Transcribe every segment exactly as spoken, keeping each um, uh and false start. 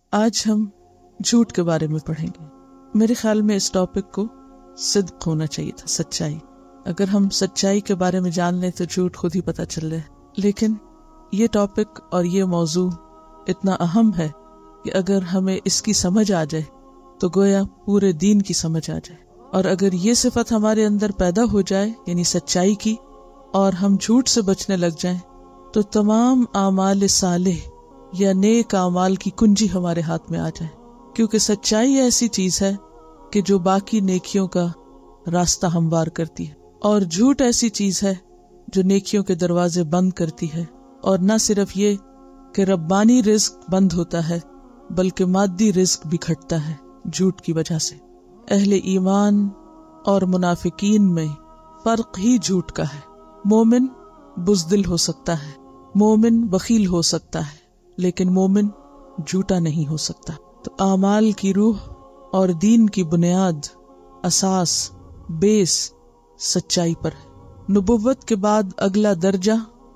آج ہم جھوٹ کے بارے میں پڑھیں گے۔ میرے خیال میں اس ٹاپک کو صدق ہونا چاہیے تھا، سچائی۔ اگر ہم سچائی کے بارے میں جان لیں تو جھوٹ خود ہی پتہ چل رہے، لیکن یہ ٹاپک اور یہ موضوع اتنا اہم ہے کہ اگر ہمیں اس کی سمجھ آ جائے تو گویا پورے دین کی سمجھ آ جائے، اور اگر یہ صفت ہمارے اندر پیدا ہو جائے یعنی سچائی کی، اور ہم جھوٹ سے بچنے لگ جائیں تو تمام اعمال صالح یا نیک اعمال کی کنجی ہمارے ہاتھ میں آ جائے، کیونکہ سچائی ایسی چیز ہے کہ جو باقی نیکیوں کا راستہ ہموار کرتی ہے، اور جھوٹ ایسی چیز ہے جو نیکیوں کے دروازے بند کرتی ہے۔ اور نہ صرف یہ کہ ربانی رزق بند ہوتا ہے بلکہ مادی رزق بھی گھٹتا ہے جھوٹ کی وجہ سے۔ اہل ایمان اور منافقین میں فرق ہی جھوٹ کا ہے۔ مومن بزدل ہو سکتا ہے، مومن بخیل ہو سکتا ہے، لیکن مومن جھوٹا نہیں ہو سکتا۔ تو اعمال کی روح اور دین کی بنیاد، اساس، بیس سچائی پر ہے۔ نبوت کے بعد اگلا درجہ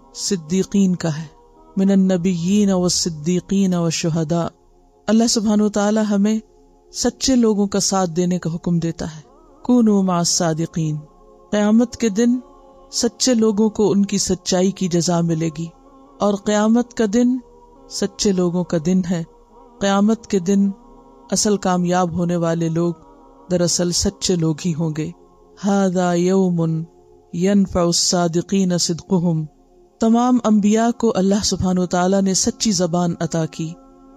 صدیقین کا ہے، من النبیین والصدیقین والشہداء۔ اللہ سبحانہ وتعالی ہمیں سچے لوگوں کا ساتھ دینے کا حکم دیتا ہے، کونوا مع الصادقین۔ قیامت کے دن سچے لوگوں کو ان کی سچائی کی جزا ملے گی، اور قیامت کا دن سچے لوگوں کا دن ہے۔ قیامت کے دن اصل کامیاب ہونے والے لوگ دراصل سچے لوگ ہی ہوں گے۔ ھذا یوم ینفع الصادقین صدقہم۔ تمام انبیاء کو اللہ سبحانہ وتعالی نے سچی زبان عطا کی۔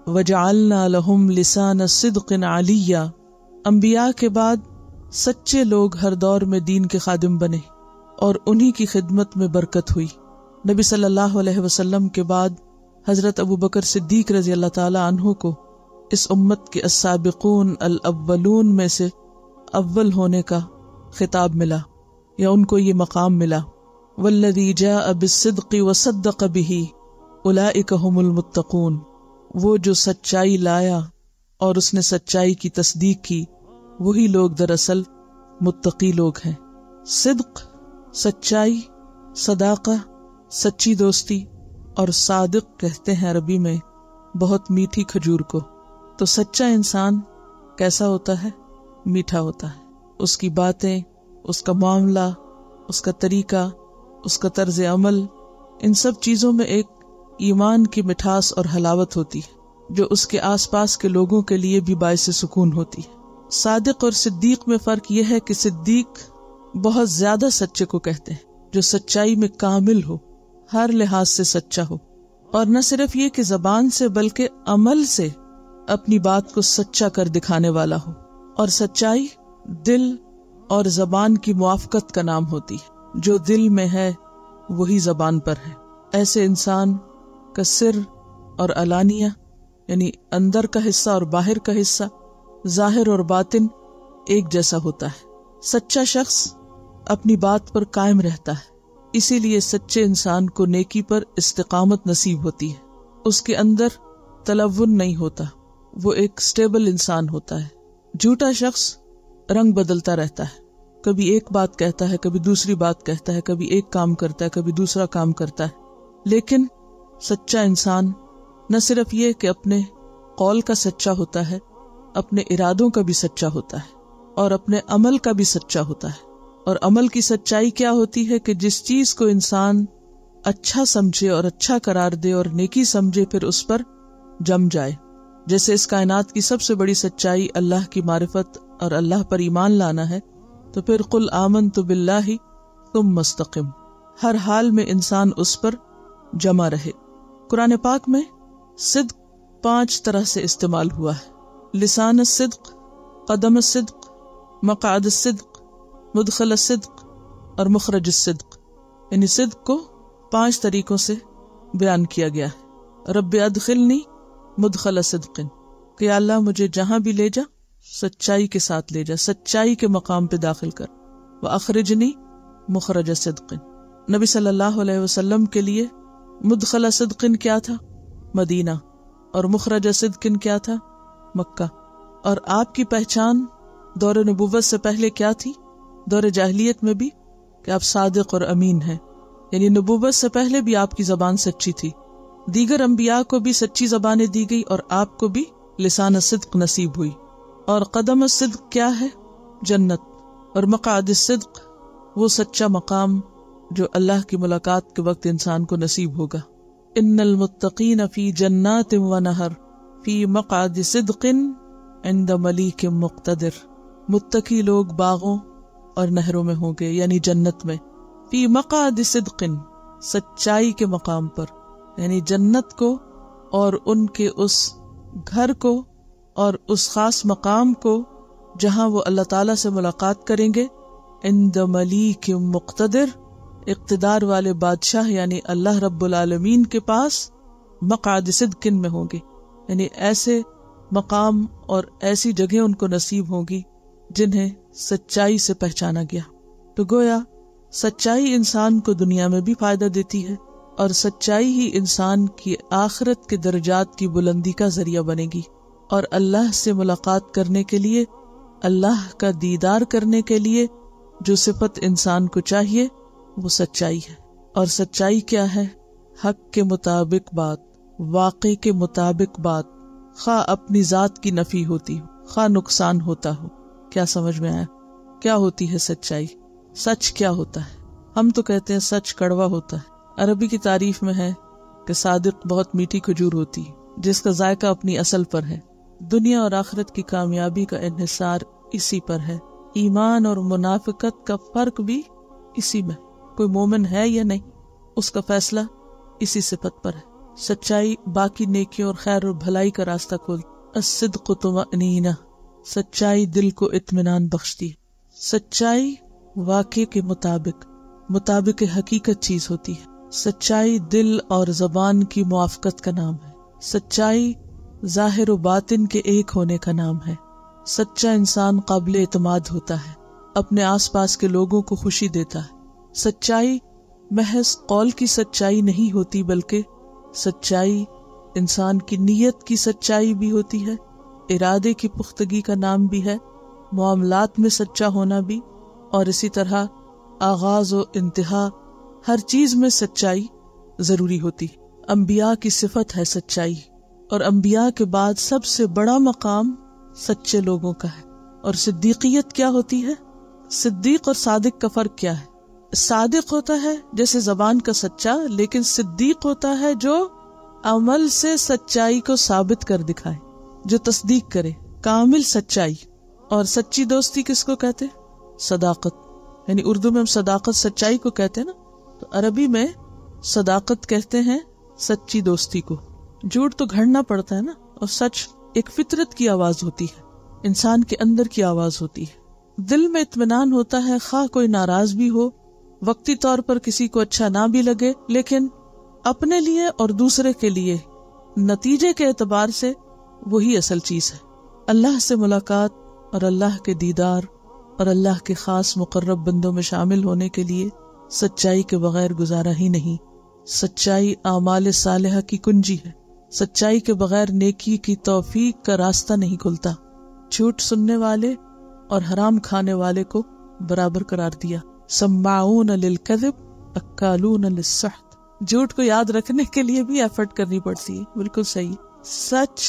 وجعلنا لہم لسان صدق علیا۔ انبیاء کے بعد سچے لوگ ہر دور میں دین کے خادم بنے، اور انہی کی خدمت میں برکت ہوئی۔ نبی صلی اللہ علیہ وسلم کے بعد حضرت ابو بکر صدیق رضی اللہ تعالی عنہ کو اس امت کے السابقون الاولون میں سے اول ہونے کا خطاب ملا، یا ان کو یہ مقام ملا۔ والذی جاء بالصدق وصدق به اولئک هم المتقون۔ وہ جو سچائی لایا اور اس نے سچائی کی تصدیق کی، وہی لوگ دراصل متقی لوگ ہیں۔ صدق، سچائی، صداقہ، سچی دوستی، اور صادق کہتے ہیں عربی میں بہت میٹھی کھجور کو۔ تو سچا انسان کیسا ہوتا ہے؟ میٹھا ہوتا ہے۔ اس کی باتیں، اس کا معاملہ، اس کا طریقہ، اس کا طرز عمل، ان سب چیزوں میں ایک ایمان کی مٹھاس اور حلاوت ہوتی ہے جو اس کے آس پاس کے لوگوں کے لیے بھی باعث سکون ہوتی ہے۔ صادق اور صدیق میں فرق یہ ہے کہ صدیق بہت زیادہ سچے کو کہتے ہیں، جو سچائی میں کامل ہو، ہر لحاظ سے سچا ہو، اور نہ صرف یہ کہ زبان سے بلکہ عمل سے اپنی بات کو سچا کر دکھانے والا ہو۔ اور سچائی دل اور زبان کی موافقت کا نام ہوتی ہے، جو دل میں ہے وہی زبان پر ہے۔ ایسے انسان کا سر اور علانیہ یعنی اندر کا حصہ اور باہر کا حصہ، ظاہر اور باطن ایک جیسا ہوتا ہے۔ سچا شخص اپنی بات پر قائم رہتا ہے، اسی لیے سچے انسان کو نیکی پر استقامت نصیب ہوتی ہے۔ اس کے اندر تلون نہیں ہوتا، وہ ایک سٹیبل انسان ہوتا ہے۔ جھوٹا شخص رنگ بدلتا رہتا ہے، کبھی ایک بات کہتا ہے، کبھی دوسری بات کہتا ہے، کبھی ایک کام کرتا ہے، کبھی دوسرا کام کرتا ہے۔ لیکن سچا انسان نہ صرف یہ کہ اپنے قول کا سچا ہوتا ہے، اپنے ارادوں کا بھی سچا ہوتا ہے، اور اپنے عمل کا بھی سچا ہوتا ہے۔ اور عمل کی سچائی کیا ہوتی ہے کہ جس چیز کو انسان اچھا سمجھے اور اچھا قرار دے اور نیکی سمجھے، پھر اس پر جم جائے۔ جیسے اس کائنات کی سب سے بڑی سچائی اللہ کی معرفت اور اللہ پر ایمان لانا ہے، تو پھر قل آمنت باللہ ثم استقم، ہر حال میں انسان اس پر جمع رہے۔ قرآن پاک میں صدق پانچ طرح سے استعمال ہوا ہے: لسان الصدق، قدم الصدق، مقعد الصدق، مدخل الصدق اور مخرج الصدق۔ یعنی صدق کو پانچ طریقوں سے بیان کیا گیا ہے۔ رب ادخلنی مدخل صدق، کہ اللہ مجھے جہاں بھی لے جا سچائی کے ساتھ لے جا، سچائی کے مقام پہ داخل کر۔ وَأَخْرِجْنِي مخرج صدق، نبی صلی اللہ علیہ وسلم کے لیے مدخل صدق کیا تھا؟ مدینہ، اور مخرج صدق کیا تھا؟ مکہ۔ اور آپ کی پہچان دور نبوت سے پہلے کیا تھی؟ دور جاہلیت میں بھی کہ آپ صادق اور امین ہیں، یعنی نبوت سے پہلے بھی آپ کی زبان سچی تھی۔ دیگر انبیاء کو بھی سچی زبانیں دی گئی اور آپ کو بھی لسان صدق نصیب ہوئی. اور قدم الصدق کیا ہے؟ جنت. اور مقعد الصدق وہ سچا مقام جو اللہ کی ملاقات کے وقت انسان کو نصیب ہوگا. ان المتقین فی جنات و نہر فی مقعد صدق عند ملیک مقتدر. متقی لوگ باغوں اور نہروں میں ہوں گے، یعنی جنت میں. فی مقعد صدق، سچائی کے مقام پر، یعنی جنت کو اور ان کے اس گھر کو اور اس خاص مقام کو جہاں وہ اللہ تعالیٰ سے ملاقات کریں گے. عند ملیک مقتدر، اقتدار والے بادشاہ یعنی اللہ رب العالمین کے پاس مقعد صدق میں ہوں گے، یعنی ایسے مقام اور ایسی جگہ ان کو نصیب ہوں گی جنہیں سچائی سے پہچانا گیا. تو گویا سچائی انسان کو دنیا میں بھی فائدہ دیتی ہے، اور سچائی ہی انسان کی آخرت کے درجات کی بلندی کا ذریعہ بنے گی. اور اللہ سے ملاقات کرنے کے لیے، اللہ کا دیدار کرنے کے لیے جو صفت انسان کو چاہیے وہ سچائی ہے. اور سچائی کیا ہے؟ حق کے مطابق بات، واقع کے مطابق بات، خواہ اپنی ذات کی نفی ہوتی ہو، خواہ نقصان ہوتا ہو. کیا سمجھ میں آیا؟ کیا ہوتی ہے سچائی؟ سچ کیا ہوتا ہے؟ ہم تو کہتے ہیں سچ کڑوا ہوتا ہے. عربی کی تعریف میں ہے کہ صادق بہت میٹھی کھجور ہوتی ہے جس کا ذائقہ اپنی اصل پر ہے. دنیا اور آخرت کی کامیابی کا انحصار اسی پر ہے. ایمان اور منافقت کا فرق بھی اسی میں. کوئی مومن ہے یا نہیں، اس کا فیصلہ اسی صفت پر ہے. سچائی باقی نیکیوں اور خیر اور بھلائی کا راستہ کھولتی. الصدق طمأنینہ، سچائی دل کو اطمینان بخشتی. سچائی واقع کے مطابق مطابق حقیقت چیز ہوتی ہے. سچائی دل اور زبان کی موافقت کا نام ہے. سچائی ظاہر و باطن کے ایک ہونے کا نام ہے. سچا انسان قابل اعتماد ہوتا ہے، اپنے آس پاس کے لوگوں کو خوشی دیتا ہے. سچائی محض قول کی سچائی نہیں ہوتی، بلکہ سچائی انسان کی نیت کی سچائی بھی ہوتی ہے، ارادے کی پختگی کا نام بھی ہے، معاملات میں سچا ہونا بھی، اور اسی طرح آغاز و انتہا ہر چیز میں سچائی ضروری ہوتی. انبیاء کی صفت ہے سچائی، اور انبیاء کے بعد سب سے بڑا مقام سچے لوگوں کا ہے. اور صدیقیت کیا ہوتی ہے؟ صدیق اور صادق کا فرق کیا ہے؟ صادق ہوتا ہے جیسے زبان کا سچا، لیکن صدیق ہوتا ہے جو عمل سے سچائی کو ثابت کر دکھائے، جو تصدیق کرے، کامل سچائی. اور سچی دوستی کس کو کہتے؟ صداقت. یعنی اردو میں ہم صداقت سچائی کو کہتے ہیں نا، تو عربی میں صداقت کہتے ہیں سچی دوستی کو. جھوٹ تو گھڑنا پڑتا ہے نا، اور سچ ایک فطرت کی آواز ہوتی ہے، انسان کے اندر کی آواز ہوتی ہے. دل میں اطمینان ہوتا ہے، خواہ کوئی ناراض بھی ہو، وقتی طور پر کسی کو اچھا نہ بھی لگے، لیکن اپنے لیے اور دوسرے کے لیے نتیجے کے اعتبار سے وہی اصل چیز ہے. اللہ سے ملاقات اور اللہ کے دیدار اور اللہ کے خاص مقرب بندوں میں شامل ہونے کے لیے سچائی کے بغیر گزارا ہی نہیں. سچائی اعمال صالحہ کی کنجی ہے. سچائی کے بغیر نیکی کی توفیق کا راستہ نہیں کھلتا. جھوٹ سننے والے اور حرام کھانے والے کو برابر قرار دیا. سماعون للکذب اکالون للسحت. جھوٹ کو یاد رکھنے کے لیے بھی ایفرٹ کرنی پڑتی ہے. بالکل صحیح. سچ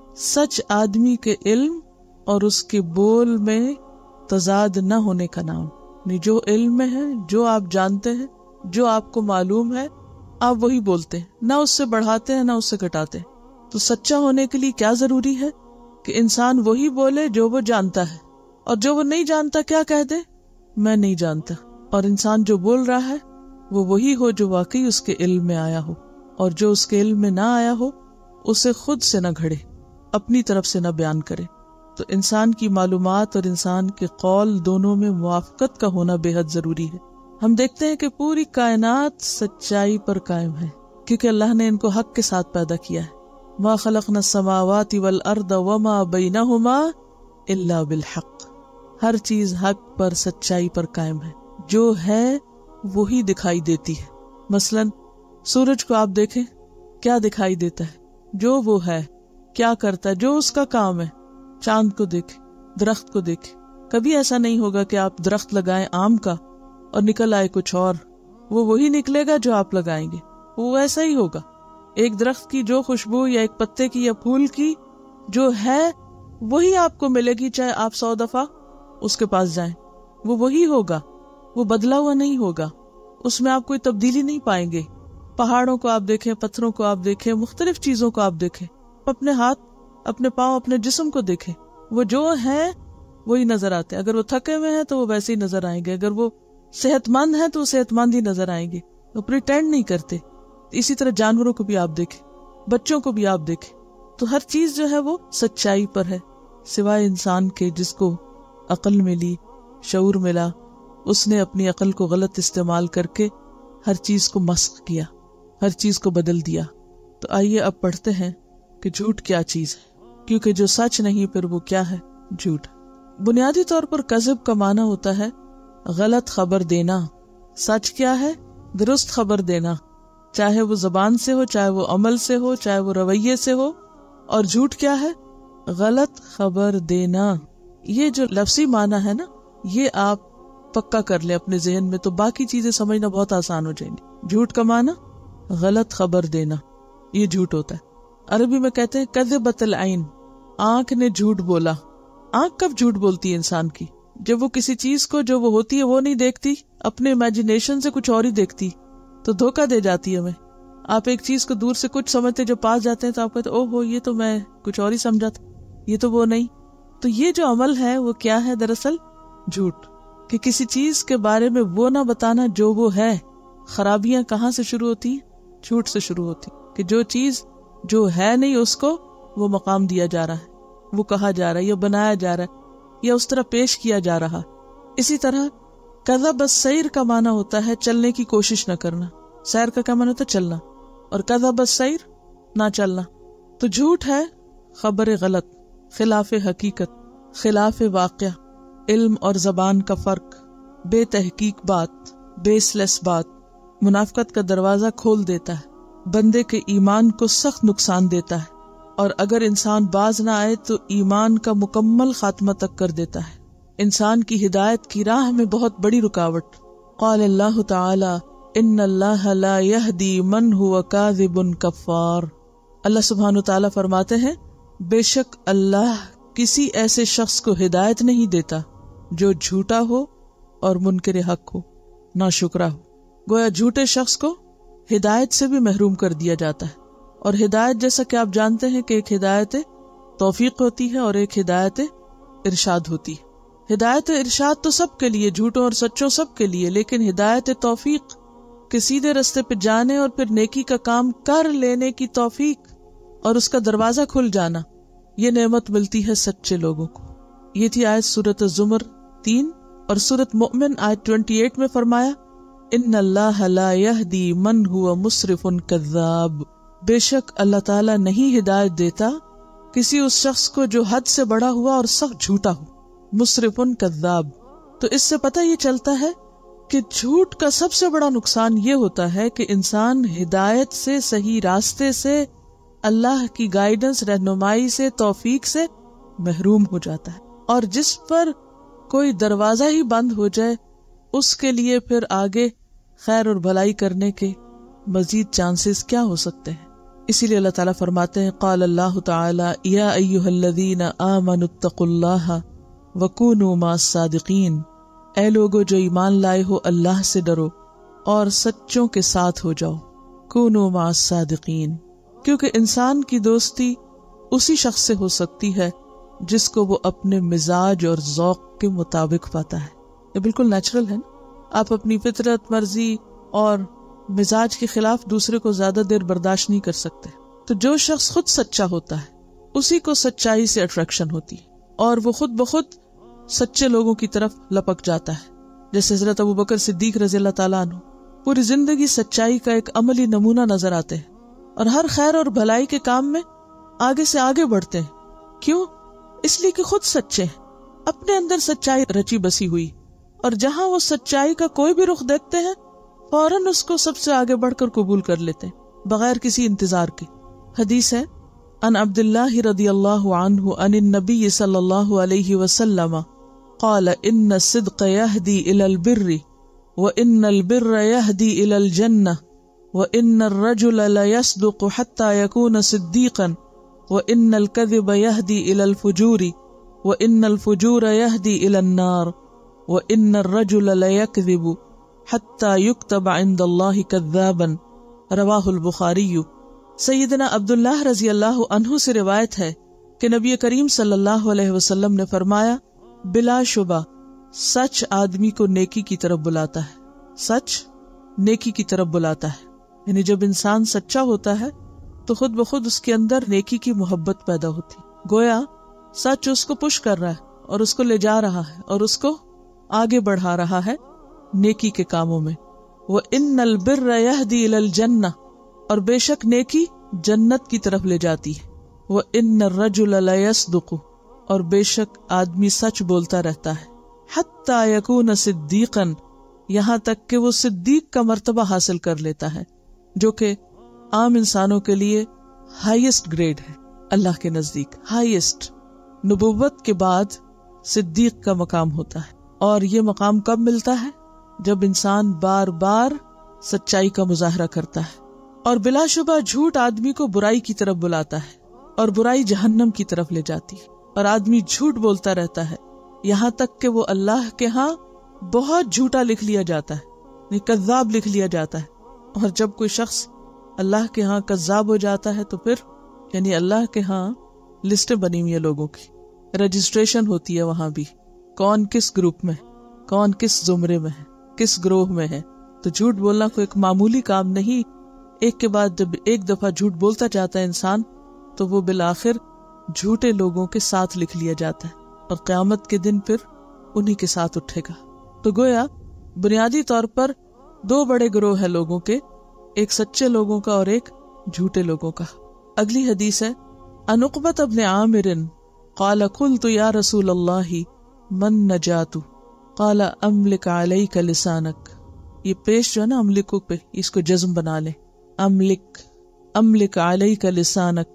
سچ آدمی کے علم اور اس کے بول میں تضاد نہ ہونے کا نام. جو علم میں ہے، جو آپ جانتے ہیں، جو آپ کو معلوم ہے، آپ وہی بولتے ہیں، نہ اس سے بڑھاتے ہیں نہ اس سے گھٹاتے ہیں. تو سچا ہونے کے لیے کیا ضروری ہے کہ انسان وہی بولے جو وہ جانتا ہے، اور جو وہ نہیں جانتا کیا کہہ دے؟ میں نہیں جانتا. اور انسان جو بول رہا ہے وہ وہی ہو جو واقعی اس کے علم میں آیا ہو، اور جو اس کے علم میں نہ آیا ہو اسے خود سے نہ گھڑے، اپنی طرف سے نہ بیان کرے. تو انسان کی معلومات اور انسان کے قول دونوں میں موافقت کا ہونا بے حد ضروری ہے. ہم دیکھتے ہیں کہ پوری کائنات سچائی پر قائم ہے، کیونکہ اللہ نے ان کو حق کے ساتھ پیدا کیا ہے. ما خلقنا السماوات والارض وما بینہما الا بالحق. ہر چیز حق پر، سچائی پر قائم ہے. جو ہے وہی دکھائی دیتی ہے. مثلا سورج کو آپ دیکھیں، کیا دکھائی دیتا ہے؟ جو وہ ہے، کیا کرتا ہے، جو اس کا کام ہے. چاند کو دیکھیں، درخت کو دیکھیں. کبھی ایسا نہیں ہوگا کہ آپ درخت لگائیں آم کا اور نکل آئے کچھ اور. وہ وہی نکلے گا جو آپ لگائیں گے، وہ ایسا ہی ہوگا. ایک درخت کی جو خوشبو یا ایک پتے کی یا پھول کی جو ہے وہی آپ کو ملے گی، چاہے آپ سو دفعہ اس کے پاس جائیں، وہ وہی ہوگا، وہ بدلا ہوا نہیں ہوگا، اس میں آپ کوئی تبدیلی نہیں پائیں گے۔ پہاڑوں کو آپ دیکھیں، پتھروں کو آپ دیکھیں، مختلف چیزوں کو آپ دیکھیں، اپنے ہاتھ، اپنے پاؤں، اپنے جسم کو دیکھیں، وہ جو ہیں وہی نظر آتے ہیں۔ اگر وہ تھکے ہوئے ہیں تو وہ ویسے ہی نظر آئیں گے، اگر وہ صحت مند ہیں تو وہ صحت مند ہی نظر آئیں گے، وہ پریٹینڈ نہیں کرتے۔ اسی طرح جانوروں کو بھی آپ دیکھیں، بچوں کو بھی آپ دیکھیں، تو ہر چیز جو ہے وہ سچائی پر ہے، سوائے انسان کے جس کو عقل ملی، شعور ملا، اس نے اپنی عقل کو غلط استعمال کر کے ہر چیز کو مسخ کیا، ہر چیز کو بدل دیا۔ تو آئیے اب پڑھتے ہیں کہ جھوٹ کیا چیز ہے، کیونکہ جو سچ نہیں پھر وہ کیا ہے؟ جھوٹ۔ بنیادی طور پر کذب کا معنی ہوتا ہے غلط خبر دینا۔ سچ کیا ہے؟ درست خبر دینا، چاہے وہ زبان سے ہو، چاہے وہ عمل سے ہو، چاہے وہ رویے سے ہو۔ اور جھوٹ کیا ہے؟ غلط خبر دینا۔ یہ جو لفظی معنی ہے نا، یہ آپ پکا کر لیں اپنے ذہن میں، تو باقی چیزیں سمجھنا بہت آسان ہو جائیں گی۔ جھوٹ کا معنی غلط خبر دینا، یہ جھوٹ ہوتا ہے۔ عربی میں کہتے ہیں کذبت العین، آنکھ نے جھوٹ بولا۔ آنکھ کب جھوٹ بولتی ہے انسان کی؟ جب وہ کسی چیز کو جو وہ ہوتی ہے وہ نہیں دیکھتی، اپنے امیجنیشن سے کچھ اور ہی دیکھتی، تو دھوکہ دے جاتی ہے ہمیں۔ آپ ایک چیز کو دور سے کچھ سمجھتے، جو پاس جاتے ہیں تو آپ کہتے او ہو یہ تو میں کچھ اور ہی سمجھا تھا، یہ تو وہ نہیں۔ تو یہ جو عمل ہے وہ کیا ہے؟ دراصل جھوٹ، کہ کسی چیز کے بارے میں وہ نہ بتانا جو وہ ہے۔ خرابیاں کہاں سے شروع ہوتی ہیں؟ جھوٹ سے شروع ہوتی، کہ جو چیز جو ہے نہیں اس کو وہ مقام دیا جا رہا ہے، وہ کہا جا رہا ہے، یا بنایا جا رہا ہے، یا اس طرح پیش کیا جا رہا۔ اسی طرح کذب السیر کا معنی ہوتا ہے چلنے کی کوشش نہ کرنا۔ سیر کا کیا معنی ہوتا ہے؟ چلنا، اور کذب السیر نہ چلنا۔ تو جھوٹ ہے خبر غلط، خلاف حقیقت، خلاف واقعہ، علم اور زبان کا فرق، بے تحقیق بات، بیس لیس بات، منافقت کا دروازہ کھول دیتا ہے، بندے کے ایمان کو سخت نقصان دیتا ہے، اور اگر انسان باز نہ آئے تو ایمان کا مکمل خاتمہ تک کر دیتا ہے، انسان کی ہدایت کی راہ میں بہت بڑی رکاوٹ۔ قال اللہ تعالی ان اللہ لا یہدی من هو کاذب کفار۔ اللہ سبحانہ تعالیٰ فرماتے ہیں بے شک اللہ کسی ایسے شخص کو ہدایت نہیں دیتا جو جھوٹا ہو اور منکر حق ہو، ناشکرا ہو۔ گویا جھوٹے شخص کو ہدایت سے بھی محروم کر دیا جاتا ہے، اور ہدایت جیسا کہ آپ جانتے ہیں کہ ایک ہدایت توفیق ہوتی ہے اور ایک ہدایت ارشاد ہوتی ہے۔ ہدایت ارشاد تو سب کے لیے، جھوٹوں اور سچوں سب کے لیے، لیکن ہدایت توفیق کہ سیدھے رستے پہ جانے اور پھر نیکی کا کام کر لینے کی توفیق اور اس کا دروازہ کھل جانا، یہ نعمت ملتی ہے سچے لوگوں کو۔ یہ تھی آیت سورۃ الزمر تین، اور سورۃ مؤمن آیت اٹھائیس میں فرمایا ان اللہ لا یہدی من هو مسرف کذاب۔ بے شک اللہ تعالیٰ نہیں ہدایت دیتا کسی اس شخص کو جو حد سے بڑا ہوا اور سخت جھوٹا ہو، مسرف کذاب۔ تو اس سے پتہ یہ چلتا ہے کہ جھوٹ کا سب سے بڑا نقصان یہ ہوتا ہے کہ انسان ہدایت سے، صحیح راستے سے، اللہ کی گائیڈنس، رہنمائی سے، توفیق سے محروم ہو جاتا ہے، اور جس پر کوئی دروازہ ہی بند ہو جائے اس کے لیے پھر آگے خیر اور بھلائی کرنے کے مزید چانسز کیا ہو سکتے ہیں۔ اسی لیے اللہ تعالیٰ فرماتے ہیں قال اللہ تعالی یا ایھا الذین آمنوا اتقوا اللہ وکونوا مع الصادقین۔ اے لوگو جو ایمان لائے ہو، اللہ سے ڈرو اور سچوں کے ساتھ ہو جاؤ، کونوا مع الصادقین، کیونکہ انسان کی دوستی اسی شخص سے ہو سکتی ہے جس کو وہ اپنے مزاج اور ذوق کے مطابق پاتا ہے۔ یہ بالکل نیچرل ہے نا، آپ اپنی فطرت، مرضی اور مزاج کے خلاف دوسرے کو زیادہ دیر برداشت نہیں کر سکتے۔ تو جو شخص خود سچا ہوتا ہے اسی کو سچائی سے اٹریکشن ہوتی ہے، اور وہ خود بخود سچے لوگوں کی طرف لپک جاتا ہے۔ جیسے حضرت ابو بکر صدیق رضی اللہ تعالیٰ عنہ پوری زندگی سچائی کا ایک عملی نمونہ نظر آتے ہیں، اور ہر خیر اور بھلائی کے کام میں آگے سے آگے بڑھتے ہیں۔ کیوں؟ اس لیے کہ خود سچے ہیں، اپنے اندر سچائی رچی بسی ہوئی، اور جہاں وہ سچائی کا کوئی بھی رخ دیکھتے ہیں فوراً اس کو سب سے آگے بڑھ کر قبول کر لیتے ہیں بغیر کسی انتظار کے۔ حدیث ہے ان عبداللہ رضی اللہ عنہ عن النبی صلی اللہ علیہ وسلم قال ان الصدق يهدي الى البر وان البر يهدي الى الجنة وان الرجل لا يصدق حتى يكون صديقا وَإِنَّ الْكَذِبَ يَهْدِي إِلَى الْفُجُورِ وَإِنَّ الْفُجُورَ يَهْدِي إِلَى النَّارِ وَإِنَّ الرَّجُلَ لَيَكْذِبُ حَتَّى يُكْتَبَ عِندَ اللَّهِ كَذَّابًا رواہ البخاری۔ سیدنا عبداللہ رضی اللہ عنہ سے روایت ہے کہ نبی کریم صلی اللہ علیہ وسلم نے فرمایا، بلا شبہ سچ آدمی کو نیکی کی طرف بلاتا ہے، سچ نیکی کی طرف بلاتا ہے۔ یعنی جب انسان سچا ہوتا ہے تو خود بخود اس کے اندر نیکی کی محبت پیدا ہوتی، گویا سچ اس کو پش کر رہا ہے اور اس کو لے جا رہا ہے اور اس کو آگے بڑھا رہا ہے نیکی کے کاموں میں۔ وَإِنَّ الْبِرَّ يَهْدِي إِلَى الْجَنَّةِ اور بے شک نیکی جنت کی طرف لے جاتی ہے۔ وَإِنَّ الرَّجُلَ لَيَصْدُقُ اور بے شک آدمی سچ بولتا رہتا ہے۔ حَتَّى يَكُونَ صِدِّيقًا یہاں تک کہ وہ صدیق کا مرتبہ حاصل کر لیتا ہے، جو کہ عام انسانوں کے لیے ہائیسٹ گریڈ ہے اللہ کے نزدیک، ہائیسٹ۔ نبوت کے بعد صدیق کا مقام ہوتا ہے، اور یہ مقام کب ملتا ہے؟ جب انسان بار بار سچائی کا مظاہرہ کرتا ہے۔ اور بلا شبہ جھوٹ آدمی کو برائی کی طرف بلاتا ہے، اور برائی جہنم کی طرف لے جاتی ہے، اور آدمی جھوٹ بولتا رہتا ہے یہاں تک کہ وہ اللہ کے ہاں بہت جھوٹا لکھ لیا جاتا ہے، کذاب لکھ لیا جاتا ہے۔ اور جب کوئی شخص اللہ کے ہاں کذاب ہو جاتا ہے تو پھر یعنی اللہ کے ہاں لسٹیں بنی ہوئی ہیں لوگوں کی، رجسٹریشن ہوتی ہے وہاں بھی، کون کس گروپ میں، کون کس زمرے میں ہے، کس گروہ میں ہے۔ تو جھوٹ بولنا کوئی ایک معمولی کام نہیں، ایک کے بعد جب ایک دفعہ جھوٹ بولتا جاتا ہے انسان تو وہ بالآخر جھوٹے لوگوں کے ساتھ لکھ لیا جاتا ہے، اور قیامت کے دن پھر انہی کے ساتھ اٹھے گا۔ تو گویا بنیادی طور پر دو بڑے گروہ ہیں لوگوں کے، ایک سچے لوگوں کا اور ایک جھوٹے لوگوں کا۔ اگلی حدیث ہے، عن عقبۃ بن عامر قال قلت یا رسول اللہ من نجات قال املک علیک لسانک۔ یہ پیش جو ہے نا املکو پہ، اس کو جزم بنا لیں، املک املک علیک لسانک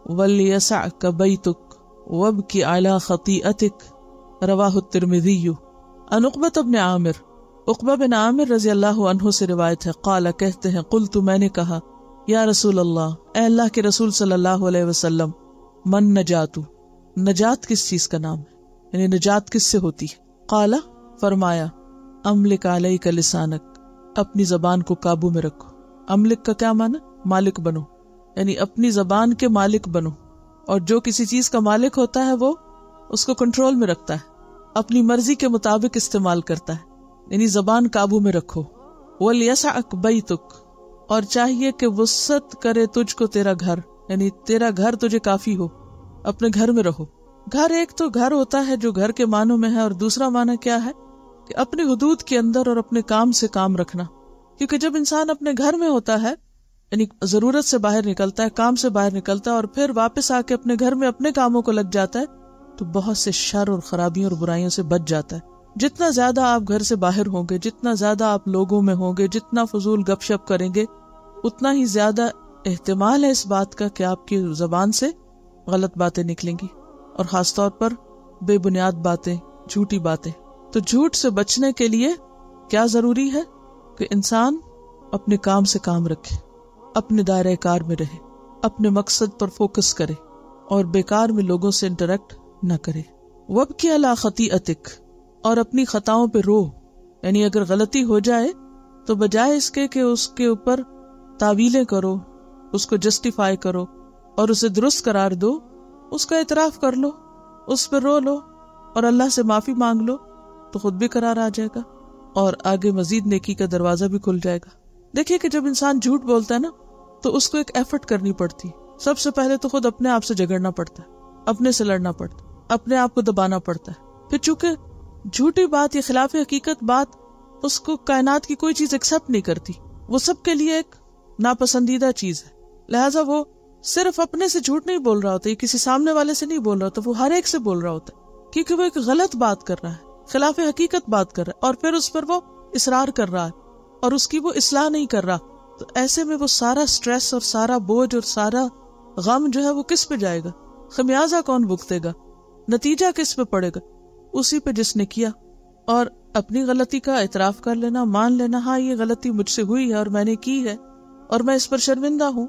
ولیسعک بیتک وابکی علی خطیئتک رواہ الترمذی۔ عن عقبۃ بن عامر، عقبہ بن عامر رضی اللہ عنہ سے روایت ہے، قال کہتے ہیں، قلت میں نے کہا، یا رسول اللہ اے اللہ کے رسول صلی اللہ علیہ وسلم، من نجات نجات کس چیز کا نام ہے، یعنی نجات کس سے ہوتی ہے؟ قال فرمایا، املک علیک لسانک اپنی زبان کو قابو میں رکھو۔ املک کا کیا معنی؟ مالک بنو، یعنی اپنی زبان کے مالک بنو، اور جو کسی چیز کا مالک ہوتا ہے وہ اس کو کنٹرول میں رکھتا ہے، اپنی مرضی کے مطابق استعمال کرتا ہے، یعنی زبان قابو میں رکھو۔ وَلْيَسَعْكَ بَيْتُكَ اور چاہیے کہ وسعت کرے تجھ کو تیرا گھر، یعنی تیرا گھر تجھے کافی ہو، اپنے گھر میں رہو۔ گھر ایک تو گھر ہوتا ہے جو گھر کے معنوں میں ہے، اور دوسرا معنی کیا ہے کہ اپنی حدود کے اندر اور اپنے کام سے کام رکھنا، کیونکہ جب انسان اپنے گھر میں ہوتا ہے یعنی ضرورت سے باہر نکلتا ہے، کام سے باہر نکلتا ہے، اور پھر واپس آ کے اپنے گھر میں اپنے کاموں کو لگ جاتا ہے تو بہت سے شر اور خرابیوں اور برائیوں سے بچ جاتا ہے۔ جتنا زیادہ آپ گھر سے باہر ہوں گے، جتنا زیادہ آپ لوگوں میں ہوں گے، جتنا فضول گپ شپ کریں گے، اتنا ہی زیادہ احتمال ہے اس بات کا کہ آپ کی زبان سے غلط باتیں نکلیں گی، اور خاص طور پر بے بنیاد باتیں، جھوٹی باتیں۔ تو جھوٹ سے بچنے کے لیے کیا ضروری ہے کہ انسان اپنے کام سے کام رکھے، اپنے دائرہ کار میں رہے، اپنے مقصد پر فوکس کرے، اور بیکار میں لوگوں سے انٹریکٹ نہ کرے۔ وَابْكِ عَلَىٰ خَطِیئَتِکَ اور اپنی خطاؤں پہ رو، یعنی اگر غلطی ہو جائے تو بجائے اس کے کہ اس کے اوپر تعویلیں کرو، اس کو جسٹیفائی کرو اور اسے درست قرار دو، اس کا اعتراف کر لو، اس پہ رو لو اور اللہ سے معافی مانگ لو، تو خود بھی قرار آ جائے گا اور آگے مزید نیکی کا دروازہ بھی کھل جائے گا۔ دیکھیے کہ جب انسان جھوٹ بولتا ہے نا تو اس کو ایک ایفرٹ کرنی پڑتی، سب سے پہلے تو خود اپنے آپ سے جھگڑنا پڑتا ہے، اپنے سے لڑنا پڑتا ہے، اپنے آپ کو دبانا پڑتا ہے۔ پھر چونکہ جھوٹی بات یا خلاف حقیقت بات اس کو کائنات کی کوئی چیز ایکسپٹ نہیں کرتی، وہ سب کے لیے ایک ناپسندیدہ چیز ہے، لہٰذا وہ صرف اپنے سے جھوٹ نہیں بول رہا ہوتا، یہ کسی سامنے والے سے نہیں بول رہا ہوتا، وہ ہر ایک سے بول رہا ہوتا ہے، کیونکہ وہ ایک غلط بات کر رہا ہے، خلاف حقیقت بات کر رہا ہے، اور پھر اس پر وہ اصرار کر رہا ہے اور اس کی وہ اصلاح نہیں کر رہا۔ تو ایسے میں وہ سارا سٹریس اور سارا بوجھ اور سارا غم جو ہے وہ کس پہ جائے گا؟ خمیازہ کون بھگتے گا؟ نتیجہ کس پہ پڑے گا؟ اسی پہ جس نے کیا۔ اور اپنی غلطی کا اعتراف کر لینا، مان لینا، ہاں یہ غلطی مجھ سے ہوئی ہے اور میں نے کی ہے اور میں اس پر شرمندہ ہوں،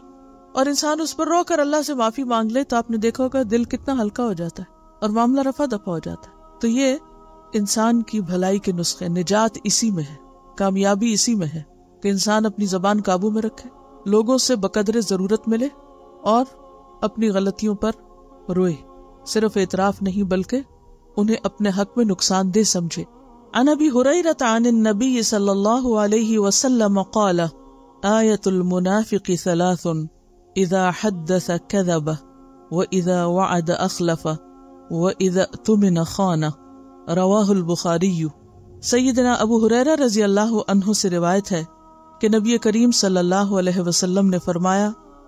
اور انسان اس پر رو کر اللہ سے معافی مانگ لے تو آپ نے دیکھا ہوگا دل کتنا ہلکا ہو جاتا ہے اور معاملہ رفع دفع ہو جاتا ہے. تو یہ انسان کی بھلائی کے نسخے، نجات اسی میں ہے، کامیابی اسی میں ہے کہ انسان اپنی زبان قابو میں رکھے، لوگوں سے بقدر ضرورت ملے اور اپنی غلطیوں پر روئے، صرف اعتراف نہیں بلکہ انہیں اپنے حق میں نقصان دہ سمجھے. عن ابی ہریرہ عن النبی صلی اللہ علیہ وسلم قال آیۃ المنافق ثلاث اذا حدث کذب واذا وعد اخلف واذا اؤتمن خان. رواہ البخاری. سیدنا ابو ہریرہ رضی اللہ عنہ سے روایت ہے کہ نبی کریم صلی اللہ علیہ وسلم نے فرمایا،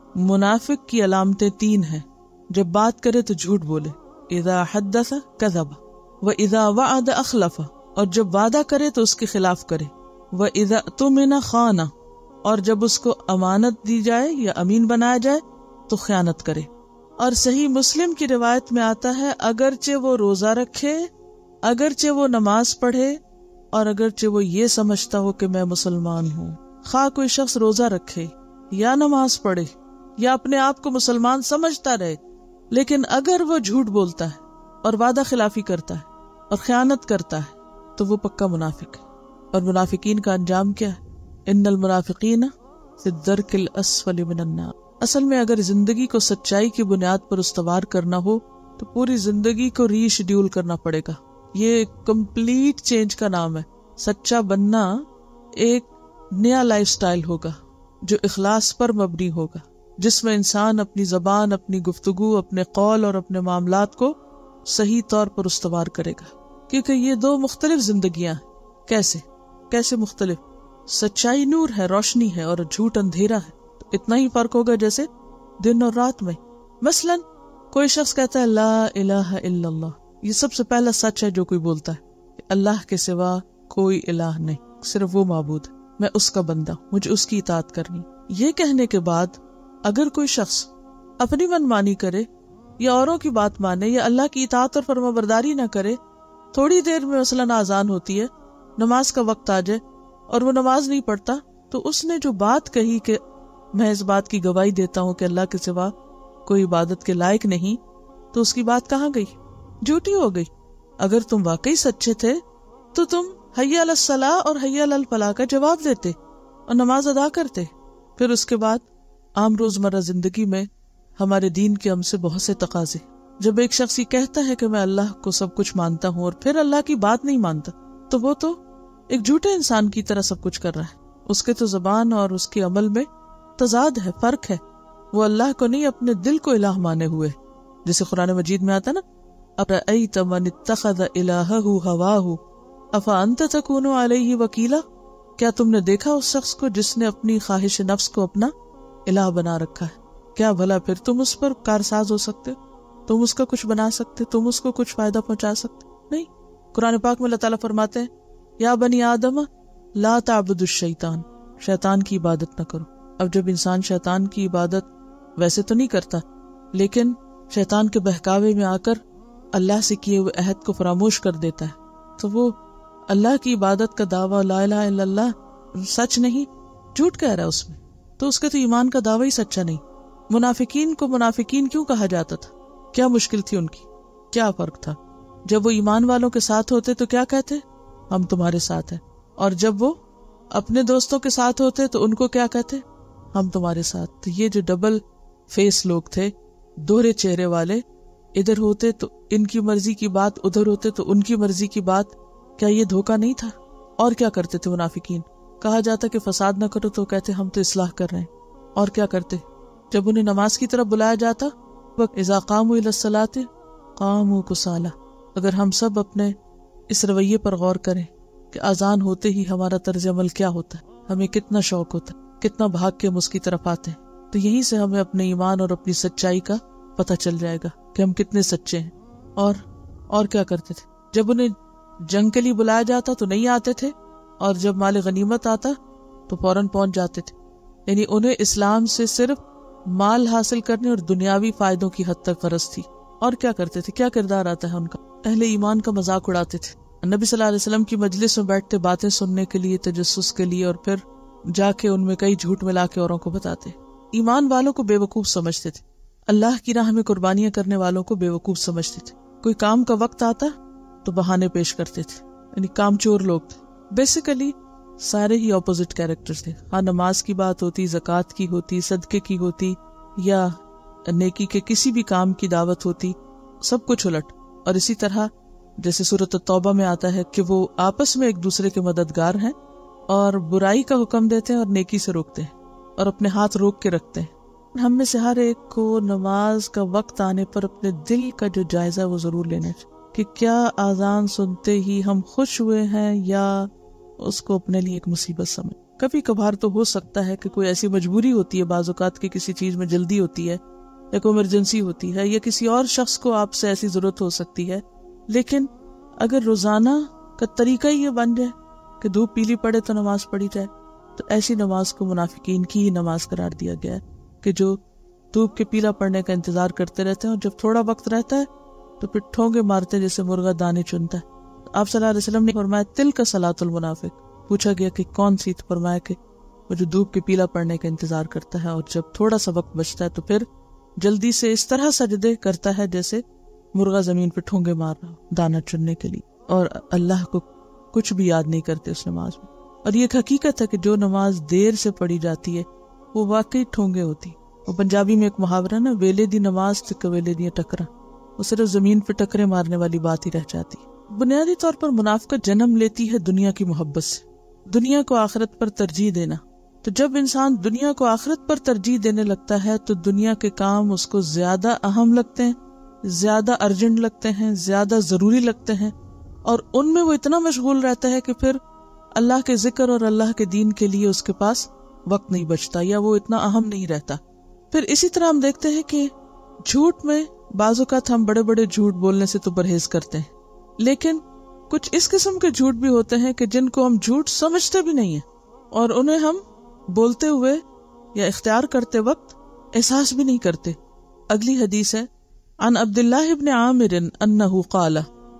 منافق کی علامتیں تین ہیں، جب بات کرے تو جھوٹ بولے، اذا حدث کذب، واذا وعد اخلف، اور جب وعدہ کرے تو اس کے خلاف کرے، واذا اؤتمن خان، اور جب اس کو امانت دی جائے یا امین بنایا جائے تو خیانت کرے. اور صحیح مسلم کی روایت میں آتا ہے اگرچہ وہ روزہ رکھے، اگرچہ وہ نماز پڑھے، اور اگرچہ وہ یہ سمجھتا ہو کہ میں مسلمان ہوں. خواہ کوئی شخص روزہ رکھے یا نماز پڑھے یا اپنے آپ کو مسلمان سمجھتا رہے، لیکن اگر وہ جھوٹ بولتا ہے اور وعدہ خلافی کرتا ہے اور خیانت کرتا ہے تو وہ پکا منافق ہے. اور منافقین کا انجام کیا ہے؟ ان المنافقین فی الدرک الاسفل من النار. اصل میں اگر زندگی کو سچائی کی بنیاد پر استوار کرنا ہو تو پوری زندگی کو ری شیڈیول کرنا پڑے گا. یہ کمپلیٹ چینج کا نام ہے. سچا بننا ایک نیا لائف سٹائل ہوگا جو اخلاص پر مبنی ہوگا، جس میں انسان اپنی زبان، اپنی گفتگو، اپنے قول اور اپنے معاملات کو صحیح طور پر استوار کرے گا. کیونکہ یہ دو مختلف زندگیاں ہیں. کیسے کیسے مختلف؟ سچائی نور ہے، روشنی ہے، اور جھوٹ اندھیرا ہے. تو اتنا ہی فرق ہوگا جیسے دن اور رات میں. مثلاً کوئی شخص کہتا ہے لا الہ الا اللہ، یہ سب سے پہلا سچ ہے جو کوئی بولتا ہے کہ اللہ کے سوا کوئی الہ نہیں، صرف وہ معبود ہے، میں اس کا بندہ ہوں، مجھے اس کی اطاعت کرنی. یہ کہنے کے بعد اگر کوئی شخص اپنی من مانی کرے یا اوروں کی بات مانے یا اللہ کی اطاعت اور فرما برداری نہ کرے، تھوڑی دیر میں مثلاً اذان ہوتی ہے، نماز کا وقت آ جائے اور وہ نماز نہیں پڑھتا، تو اس نے جو بات کہی کہ میں اس بات کی گواہی دیتا ہوں کہ اللہ کے سوا کوئی عبادت کے لائق نہیں، تو اس کی بات کہاں گئی؟ جھوٹی ہو گئی. اگر تم واقعی سچے تھے تو تم حی علی الصلاۃ اور حی علی الفلاح کا جواب دیتے اور نماز ادا کرتے. پھر اس کے بعد عام روزمرہ زندگی میں ہمارے دین کے ہم سے بہت سے تقاضے. جب ایک شخص یہ کہتا ہے کہ میں اللہ کو سب کچھ مانتا ہوں اور پھر اللہ کی بات نہیں مانتا، تو وہ تو ایک جھوٹے انسان کی طرح سب کچھ کر رہا ہے. اس کے تو زبان اور اس کے عمل میں تضاد ہے، فرق ہے. وہ اللہ کو نہیں اپنے دل کو الہ مانے ہوئے، جیسے قرآن مجید میں آتا نا، اَرَأَيْتَ مَنِ اتَّخَذَ إِلَٰهَهُ هَوَاهُ أَفَأَنْتَ تَكُونُ عَلَيْهِ وَكِيلًا. کیا تم نے دیکھا اس شخص کو جس نے اپنی خواہش نفس کو اپنا الہ بنا رکھا ہے؟ کیا بھلا پھر تم اس پر کارساز ہو سکتے؟ تم اس کا کچھ بنا سکتے؟ تم اس کو کچھ فائدہ پہنچا سکتے؟ نہیں. قرآن پاک میں اللہ تعالیٰ فرماتے ہیں یا بنی آدم لا تعبدوا الشیطان، شیطان کی عبادت نہ کرو. اب جب انسان شیطان کی عبادت ویسے تو نہیں کرتا، لیکن شیطان کے بہکاوے میں آ کر اللہ سے کیے ہوئے عہد کو فراموش کر دیتا ہے، تو وہ اللہ کی عبادت کا دعویٰ لا الہ الا اللہ سچ نہیں، جھوٹ کہہ رہا ہے اس میں، تو اس کے تو ایمان کا دعویٰ ہی سچا نہیں. منافقین کو منافقین کیوں کہا جاتا تھا؟ کیا مشکل تھی ان کی؟ کیا فرق تھا؟ جب وہ ایمان والوں کے ساتھ ہوتے تو کیا کہتے؟ ہم تمہارے ساتھ ہیں. اور جب وہ اپنے دوستوں کے ساتھ ہوتے تو ان کو کیا کہتے؟ ہم تمہارے ساتھ. تو یہ جو ڈبل فیس لوگ تھے، دوہرے چہرے والے، ادھر ہوتے تو ان کی مرضی کی بات، ادھر ہوتے تو ان کی مرضی کی بات، کیا یہ دھوکہ نہیں تھا؟ اور کیا کرتے تھے منافقین؟ کہا جاتا کہ فساد نہ کرو تو کہتے ہم تو اصلاح کر رہے ہیں. اور کیا کرتے؟ جب انہیں نماز کی طرف بلایا جاتا، اذا قاموا الی الصلاۃ قاموا کسالی. اگر ہم سب اپنے اس رویے پر غور کریں کہ اذان ہوتے ہی ہمارا طرز عمل کیا ہوتا ہے، ہمیں کتنا شوق ہوتا ہے، کتنا بھاگ کے ہم اس کی طرف آتے ہیں، تو یہیں سے ہمیں اپنے ایمان اور اپنی سچائی کا پتہ چل جائے گا کہ ہم کتنے سچے ہیں. اور اور کیا کرتے تھے؟ جب انہیں جنگ کے لیے بلایا جاتا تو نہیں آتے تھے، اور جب مال غنیمت آتا تو فوراً پہنچ جاتے تھے. یعنی انہیں اسلام سے صرف مال حاصل کرنے اور دنیاوی فائدوں کی حد تک غرض تھی. اور کیا کرتے تھے؟ کیا کردار آتا ہے ان کا؟ اہل ایمان کا مذاق اڑاتے تھے. نبی صلی اللہ علیہ وسلم کی مجلس میں بیٹھتے باتیں سننے کے لیے، تجسس کے لیے، اور پھر جا کے ان میں کئی جھوٹ ملا کے اوروں کو بتاتے. ایمان والوں کو بے وقوف سمجھتے تھے، اللہ کی راہ میں قربانیاں کرنے والوں کو بے وقوف سمجھتے تھے. کوئی کام کا وقت آتا تو بہانے پیش کرتے تھے، یعنی کام چور لوگ تھے. بیسیکلی سارے ہی اپوزٹ کیریکٹر تھے. ہاں نماز کی بات ہوتی، زکوٰۃ کی ہوتی، صدقے کی ہوتی، یا نیکی کے کسی بھی کام کی دعوت ہوتی، سب کچھ الٹ. اور اسی طرح جیسے سورۃ التوبہ میں آتا ہے کہ وہ آپس میں ایک دوسرے کے مددگار ہیں اور برائی کا حکم دیتے ہیں اور نیکی سے روکتے ہیں اور اپنے ہاتھ روک کے رکھتے ہیں. ہم میں سے ہر ایک کو نماز کا وقت آنے پر اپنے دل کا جو جائزہ وہ ضرور لینا چاہیے کہ کیا آذان سنتے ہی ہم خوش ہوئے ہیں یا اس کو اپنے لیے ایک مصیبت سمجھ. کبھی کبھار تو ہو سکتا ہے کہ کوئی ایسی مجبوری ہوتی ہے، بعض اوقات کی کسی چیز میں جلدی ہوتی ہے یا کوئی ایمرجنسی ہوتی ہے یا کسی اور شخص کو آپ سے ایسی ضرورت ہو سکتی ہے. لیکن اگر روزانہ کا طریقہ ہی یہ بن جائے کہ دھوپ پیلی پڑے تو نماز پڑھی جائے، تو ایسی نماز کو منافقین کی ہی نماز قرار دیا گیا ہے کہ جو دھوپ کے پیلا پڑنے کا انتظار کرتے رہتے ہیں اور جب تھوڑا وقت رہتا ہے تو پھر ٹھونگے مارتے جیسے مرغا دانے چنتا ہے. آپ صلی اللہ علیہ وسلم نے فرمایا تل کا صلاۃ المنافق. پوچھا گیا کہ کون سی؟ تو فرمایا کہ وہ جو دھوپ کے پیلا پڑنے کا انتظار کرتا ہے اور جب تھوڑا سا وقت بچتا ہے تو پھر جلدی سے اس طرح سجدے کرتا ہے جیسے مرغا زمین پہ ٹھونگے مار رہا ہو دانا چننے کے لیے، اور اللہ کو کچھ بھی یاد نہیں کرتے اس نماز میں. اور یہ ایک حقیقت ہے کہ جو نماز دیر سے پڑھی جاتی ہے وہ واقعی ٹھونگے ہوتی. اور پنجابی میں ایک محاورہ نا، ویلے دی نماز تے کویلے دی ٹکرا، وہ صرف زمین پہ ٹکرے مارنے والی بات ہی رہ جاتی. بنیادی طور پر منافقت جنم لیتی ہے دنیا کی محبت سے، دنیا کو آخرت پر ترجیح دینا. تو جب انسان دنیا کو آخرت پر ترجیح دینے لگتا ہے تو دنیا کے کام اس کو زیادہ اہم لگتے ہیں، زیادہ ارجنٹ لگتے ہیں، زیادہ ضروری لگتے ہیں، اور ان میں وہ اتنا مشغول رہتا ہے کہ پھر اللہ کے ذکر اور اللہ کے دین کے لیے اس کے پاس وقت نہیں بچتا یا وہ اتنا اہم نہیں رہتا. پھر اسی طرح ہم دیکھتے ہیں کہ جھوٹ میں بعض اوقات ہم بڑے بڑے جھوٹ بولنے سے تو پرہیز کرتے ہیں، لیکن کچھ اس قسم کے جھوٹ بھی ہوتے ہیں کہ جن کو ہم جھوٹ سمجھتے بھی نہیں ہیں اور انہیں ہم بولتے ہوئے یا اختیار کرتے وقت احساس بھی نہیں کرتے. اگلی حدیث ہے عن عبداللہ ابن عامر انہ قال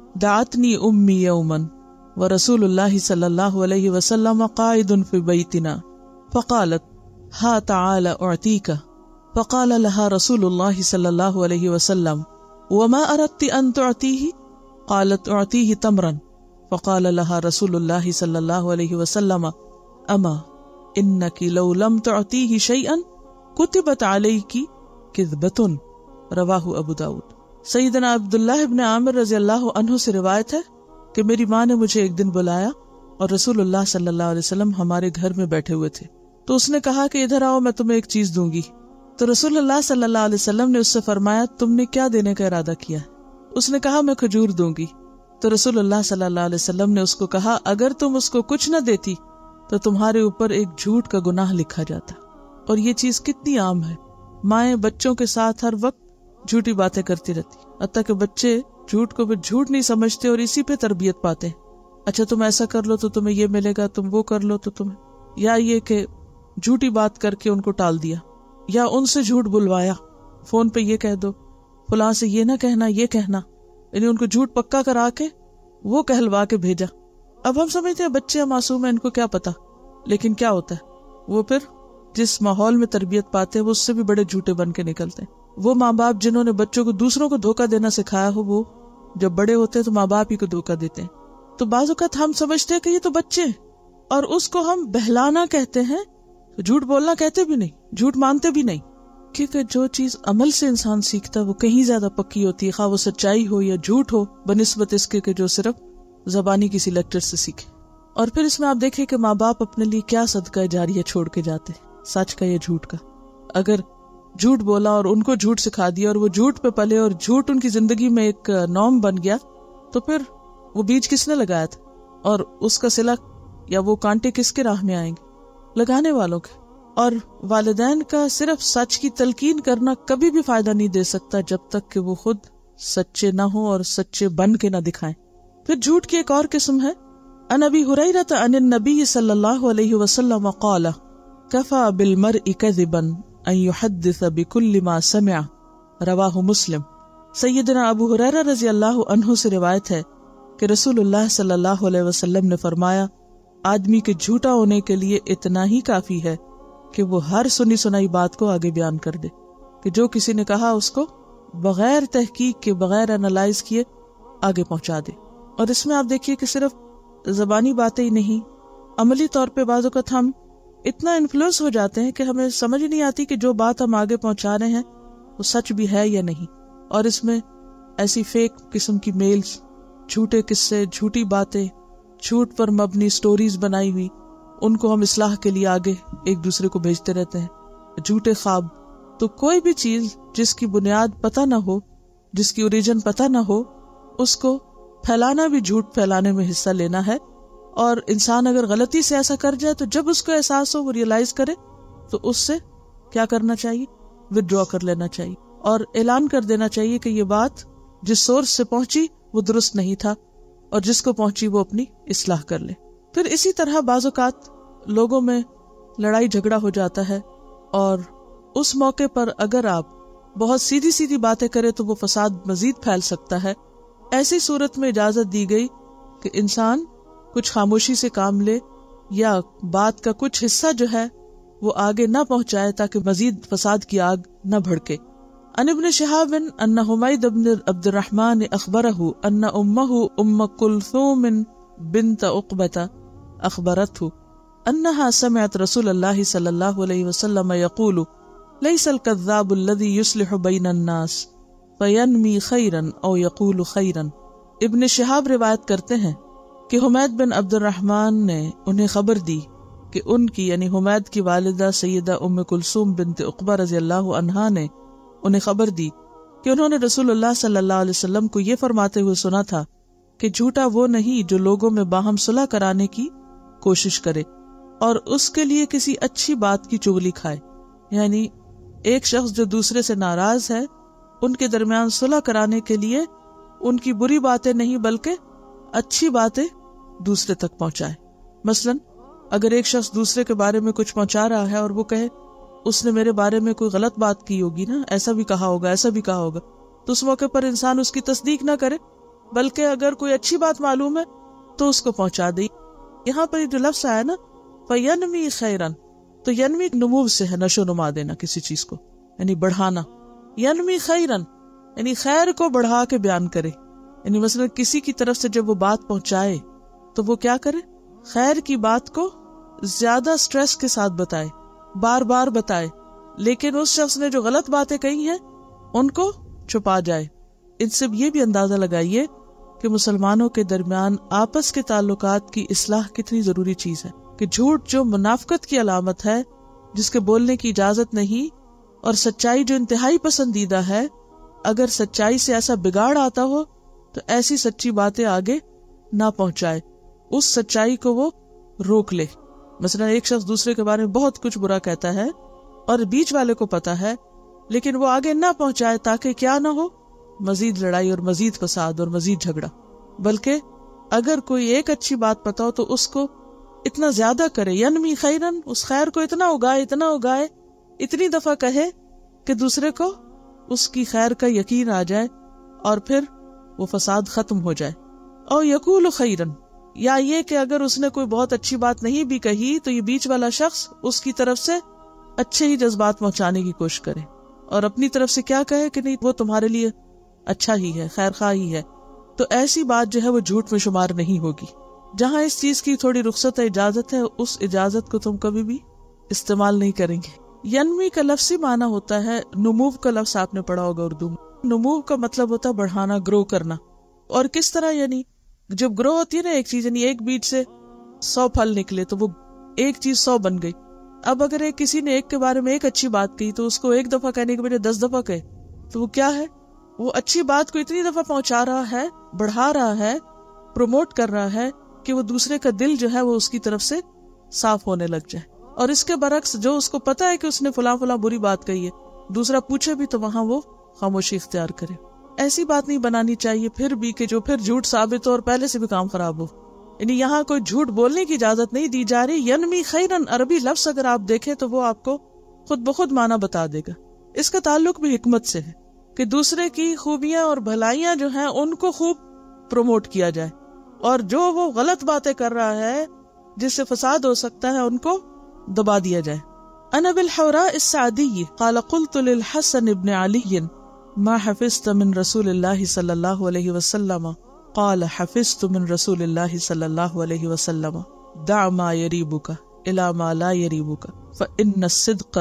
دعتنی امی یوما ورسول اللہ صلی اللہ علیہ وسلم قائد فی بیتنا فقالت ہا تعال اعطیک فقال لها رسول اللہ صلی اللہ علیہ وسلم وما اردت ان تعطیہ قالت اعطیہ تمرا فقال لها رسول اللہ صلی اللہ علیہ وسلم اما انکی لو لم تعطیہ شیئا کتبت علیک کذبۃ رواہ ابو داود. سیدنا عبداللہ ابن عامر رضی اللہ عنہ سے روایت ہے کہ میری ماں نے مجھے ایک دن بلایا اور رسول اللہ صلی اللہ علیہ وسلم ہمارے گھر میں بیٹھے ہوئے تھے، تو اس نے کہا کہ ادھر آؤ میں تمہیں ایک چیز دوں گی. تو رسول اللہ صلی اللہ علیہ وسلم نے اس سے فرمایا تم نے کیا دینے کا ارادہ کیا؟ اس نے کہا میں کھجور دوں گی. تو رسول اللہ صلی اللہ علیہ وسلم نے اس کو کہا اگر تم اس کو کچھ نہ دیتی تو تمہارے اوپر ایک جھوٹ کا گناہ لکھا جاتا. اور یہ چیز کتنی عام ہے، مائیں بچوں کے ساتھ ہر وقت جھوٹی باتیں کرتی رہتی، حتیٰ کہ بچے جھوٹ کو بھی جھوٹ نہیں سمجھتے اور اسی پہ تربیت پاتے ہیں. اچھا تم ایسا کر لو تو تمہیں یہ ملے گا، تم وہ کر لو تو تمہیں، یا یہ کہ جھوٹی بات کر کے ان کو ٹال دیا، یا ان سے جھوٹ بلوایا، فون پہ یہ کہہ دو، فلاں سے یہ نہ کہنا یہ کہنا، یعنی ان کو جھوٹ پکا کرا کے وہ کہلوا کے بھیجا. اب ہم سمجھتے ہیں بچے معصوم ہیں ان کو کیا پتا، لیکن کیا ہوتا ہے وہ پھر جس ماحول میں تربیت پاتے ہیں وہ اس سے بھی بڑے جھوٹے بن کے نکلتے ہیں. وہ ماں باپ جنہوں نے بچوں کو دوسروں کو دھوکہ دینا سکھایا ہو وہ جب بڑے ہوتے ہیں تو ماں باپ ہی کو دھوکہ دیتے ہیں. تو بعض اوقات ہم سمجھتے ہیں کہ یہ تو بچے ہیں اور اس کو ہم بہلانا کہتے ہیں، جھوٹ بولنا کہتے بھی نہیں، جھوٹ مانتے بھی نہیں، کیونکہ جو چیز عمل سے انسان سیکھتا ہے وہ کہیں زیادہ پکی ہوتی ہے، خواہ وہ سچائی ہو یا جھوٹ ہو، بنسبت اس کے کہ جو صرف زبانی کسی لیکچر سے سیکھے. اور پھر اس میں آپ دیکھیں کہ ماں باپ اپنے لیے کیا صدقہ جاریہ چھوڑ کے جاتے، سچ کا یا جھوٹ کا. اگر جھوٹ بولا اور ان کو جھوٹ سکھا دیا اور وہ جھوٹ پہ پلے اور جھوٹ ان کی زندگی میں ایک نارم بن گیا تو پھر وہ بیج کس نے لگایا تھا اور اس کا صلہ یا وہ کانٹے کس کے راہ میں آئیں گے؟ لگانے والوں کے. اور والدین کا صرف سچ کی تلقین کرنا کبھی بھی فائدہ نہیں دے سکتا جب تک کہ وہ خود سچے نہ ہوں اور سچے بن کے نہ دکھائیں. پھر جھوٹ کی ایک اور قسم ہے. عن ابی ہریرہ عن النبی صلی اللہ علیہ وسلم قال کفى بالمرء كذبا ان يحدث بكل ما سمع رواہ مسلم. سیدنا ابو ہریرہ رضی اللہ عنہ سے روایت ہے کہ رسول اللہ صلی اللہ علیہ وسلم نے فرمایا آدمی کے جھوٹا ہونے کے لیے اتنا ہی کافی ہے کہ وہ ہر سنی سنائی بات کو آگے بیان کر دے، کہ جو کسی نے کہا اس کو بغیر تحقیق کے، بغیر انالائز کیے آگے پہنچا دے۔ اور اس میں آپ دیکھیے کہ صرف زبانی باتیں ہی نہیں، عملی طور پہ بعض اوقات ہم اتنا انفلوئنس ہو جاتے ہیں کہ ہمیں سمجھ نہیں آتی کہ جو بات ہم آگے پہنچا رہے ہیں وہ سچ بھی ہے یا نہیں، اور اس میں ایسی فیک قسم کی میلز، جھوٹے قصے، جھوٹی باتیں، جھوٹ پر مبنی سٹوریز بنائی ہوئی، ان کو ہم اصلاح کے لیے آگے ایک دوسرے کو بھیجتے رہتے ہیں، جھوٹے خواب۔ تو کوئی بھی چیز جس کی بنیاد پتہ نہ ہو، جس کی اوریجن پتہ نہ ہو، اس کو پھیلانا بھی جھوٹ پھیلانے میں حصہ لینا ہے۔ اور انسان اگر غلطی سے ایسا کر جائے تو جب اس کو احساس ہو، وہ ریئلائز کرے، تو اس سے کیا کرنا چاہیے؟ وڈرا کر لینا چاہیے اور اعلان کر دینا چاہیے کہ یہ بات جس سورس سے پہنچی وہ درست نہیں تھا، اور جس کو پہنچی وہ اپنی اصلاح کر لے۔ پھر اسی طرح بعض اوقات لوگوں میں لڑائی جھگڑا ہو جاتا ہے، اور اس موقع پر اگر آپ بہت سیدھی سیدھی باتیں کریں تو وہ فساد مزید پھیل سکتا ہے۔ ایسی صورت میں اجازت دی گئی کہ انسان کچھ خاموشی سے کام لے، یا بات کا کچھ حصہ جو ہے وہ آگے نہ پہنچائے تاکہ مزید فساد کی آگ نہ بھڑکے۔ عن ابن شہاب ان حمید بن عبد الرحمن اخبرہ ان امہ ام کلثوم بنت عقبہ اخبرته انها سمعت رسول اللہ صلی اللہ علیہ وسلم یقول لیس الکذاب الذی یصلح بین الناس فینمی خیرا او یقول خیرا۔ ابن شہاب روایت کرتے ہیں کہ حمید بن عبد الرحمن نے انہیں خبر دی کہ ان کی یعنی حمید کی والدہ سیدہ ام کلثوم بنت عقبہ رضی اللہ عنہا نے انہیں خبر دی کہ انہوں نے رسول اللہ صلی اللہ علیہ وسلم کو یہ فرماتے ہوئے سنا تھا کہ جھوٹا وہ نہیں جو لوگوں میں باہم صلح کرانے کی کوشش کرے اور اس کے لیے کسی اچھی بات کی چغلی کھائے۔ یعنی ایک شخص جو دوسرے سے ناراض ہے، ان کے درمیان صلح کرانے کے لیے ان کی بری باتیں نہیں بلکہ اچھی باتیں دوسرے تک پہنچائے۔ مثلا اگر ایک شخص دوسرے کے بارے میں کچھ پہنچا رہا ہے اور وہ کہے اس نے میرے بارے میں کوئی غلط بات کی ہوگی نا، ایسا بھی کہا ہوگا، ایسا بھی کہا ہوگا، تو اس موقع پر انسان اس کی تصدیق نہ کرے بلکہ اگر کوئی اچھی بات معلوم ہے تو اس کو پہنچا دے۔ یہاں پر جو لفظ آیا نا فینمی خیرن، تو ینمی نمو سے ہے، نشو نما دینا کسی چیز کو، یعنی بڑھانا۔ ینمی خیرن یعنی خیر کو بڑھا کے بیان کرے، یعنی مثلا کسی کی طرف سے جب وہ بات پہنچائے تو وہ کیا کرے؟ خیر کی بات کو زیادہ سٹریس کے ساتھ بتائے، بار بار بتائے، لیکن اس شخص نے جو غلط باتیں کہی ہیں ان کو چھپا جائے۔ ان سے یہ بھی اندازہ لگائیے کہ مسلمانوں کے درمیان آپس کے تعلقات کی اصلاح کتنی ضروری چیز ہے، کہ جھوٹ جو منافقت کی علامت ہے، جس کے بولنے کی اجازت نہیں، اور سچائی جو انتہائی پسندیدہ ہے، اگر سچائی سے ایسا بگاڑ آتا ہو تو ایسی سچی باتیں آگے نہ پہنچائے، اس سچائی کو وہ روک لے۔ مثلا ایک شخص دوسرے کے بارے میں بہت کچھ برا کہتا ہے اور بیچ والے کو پتا ہے، لیکن وہ آگے نہ پہنچائے تاکہ کیا نہ ہو؟ مزید لڑائی اور مزید فساد اور مزید جھگڑا۔ بلکہ اگر کوئی ایک اچھی بات پتا ہو تو اس کو اتنا زیادہ کرے، ینمی خیرن، اس خیر کو اتنا اگائے اتنا اگائے اتنی دفعہ کہے کہ دوسرے کو اس کی خیر کا یقین آ جائے اور پھر وہ فساد ختم ہو جائے۔ او یقول خیرن، یا یہ کہ اگر اس نے کوئی بہت اچھی بات نہیں بھی کہی تو یہ بیچ والا شخص اس کی طرف سے اچھے ہی جذبات پہنچانے کی کوشش کرے اور اپنی طرف سے کیا کہے کہ نہیں وہ تمہارے لیے اچھا ہی ہے، خیر خواہ ہی ہے، تو ایسی بات جو ہے وہ جھوٹ میں شمار نہیں ہوگی۔ جہاں اس چیز کی تھوڑی رخصت ہے، اجازت ہے، اس اجازت کو تم کبھی بھی استعمال نہیں کریں گے۔ ینمی کا لفظی معنی ہوتا ہے، نمو کا لفظ آپ نے پڑھا ہوگا اردو میں، نمو کا مطلب ہوتا ہے بڑھانا، گرو کرنا۔ اور کس طرح؟ یعنی جب گرو ہوتی ہے نا ایک چیز، یعنی ایک بیج سے سو پھل نکلے تو وہ ایک چیز سو بن گئی۔ اب اگر ایک کسی نے ایک کے بارے میں ایک اچھی بات کہی تو اس کو ایک دفعہ کہنے کے بجائے دس دفعہ کہے تو وہ کیا ہے؟ وہ اچھی بات کو اتنی دفعہ پہنچا رہا ہے، بڑھا رہا ہے، پروموٹ کر رہا ہے کہ وہ دوسرے کا دل جو ہے وہ اس کی طرف سے صاف ہونے لگ جائے۔ اور اس کے برعکس جو اس کو پتا ہے کہ اس نے فلاں فلاں بری بات کہی ہے، دوسرا پوچھے بھی تو وہاں وہ خاموشی اختیار کرے۔ ایسی بات نہیں بنانی چاہیے پھر بھی کہ جو پھر جھوٹ ثابت ہو اور پہلے سے بھی کام خراب ہو۔ یعنی یہاں کوئی جھوٹ بولنے کی اجازت نہیں دی جا رہی۔ ینمی خیرن عربی لفظ اگر آپ دیکھیں تو وہ آپ کو خود بخود معنی بتا دے گا۔ اس کا تعلق بھی حکمت سے ہے کہ دوسرے کی خوبیاں اور بھلائیاں جو ہیں ان کو خوب پروموٹ کیا جائے، اور جو وہ غلط باتیں کر رہا ہے جس سے فساد ہو سکتا ہے ان کو دبا دیا جائے۔ عن ابي الحوراء السعدي قال قلت للحسن بن علي ما حفظت من رسول الله صلى الله عليه وسلم قال حفظت من رسول الله صلى الله عليه وسلم دع ما يريبك الى ما لا يريبك فان الصدق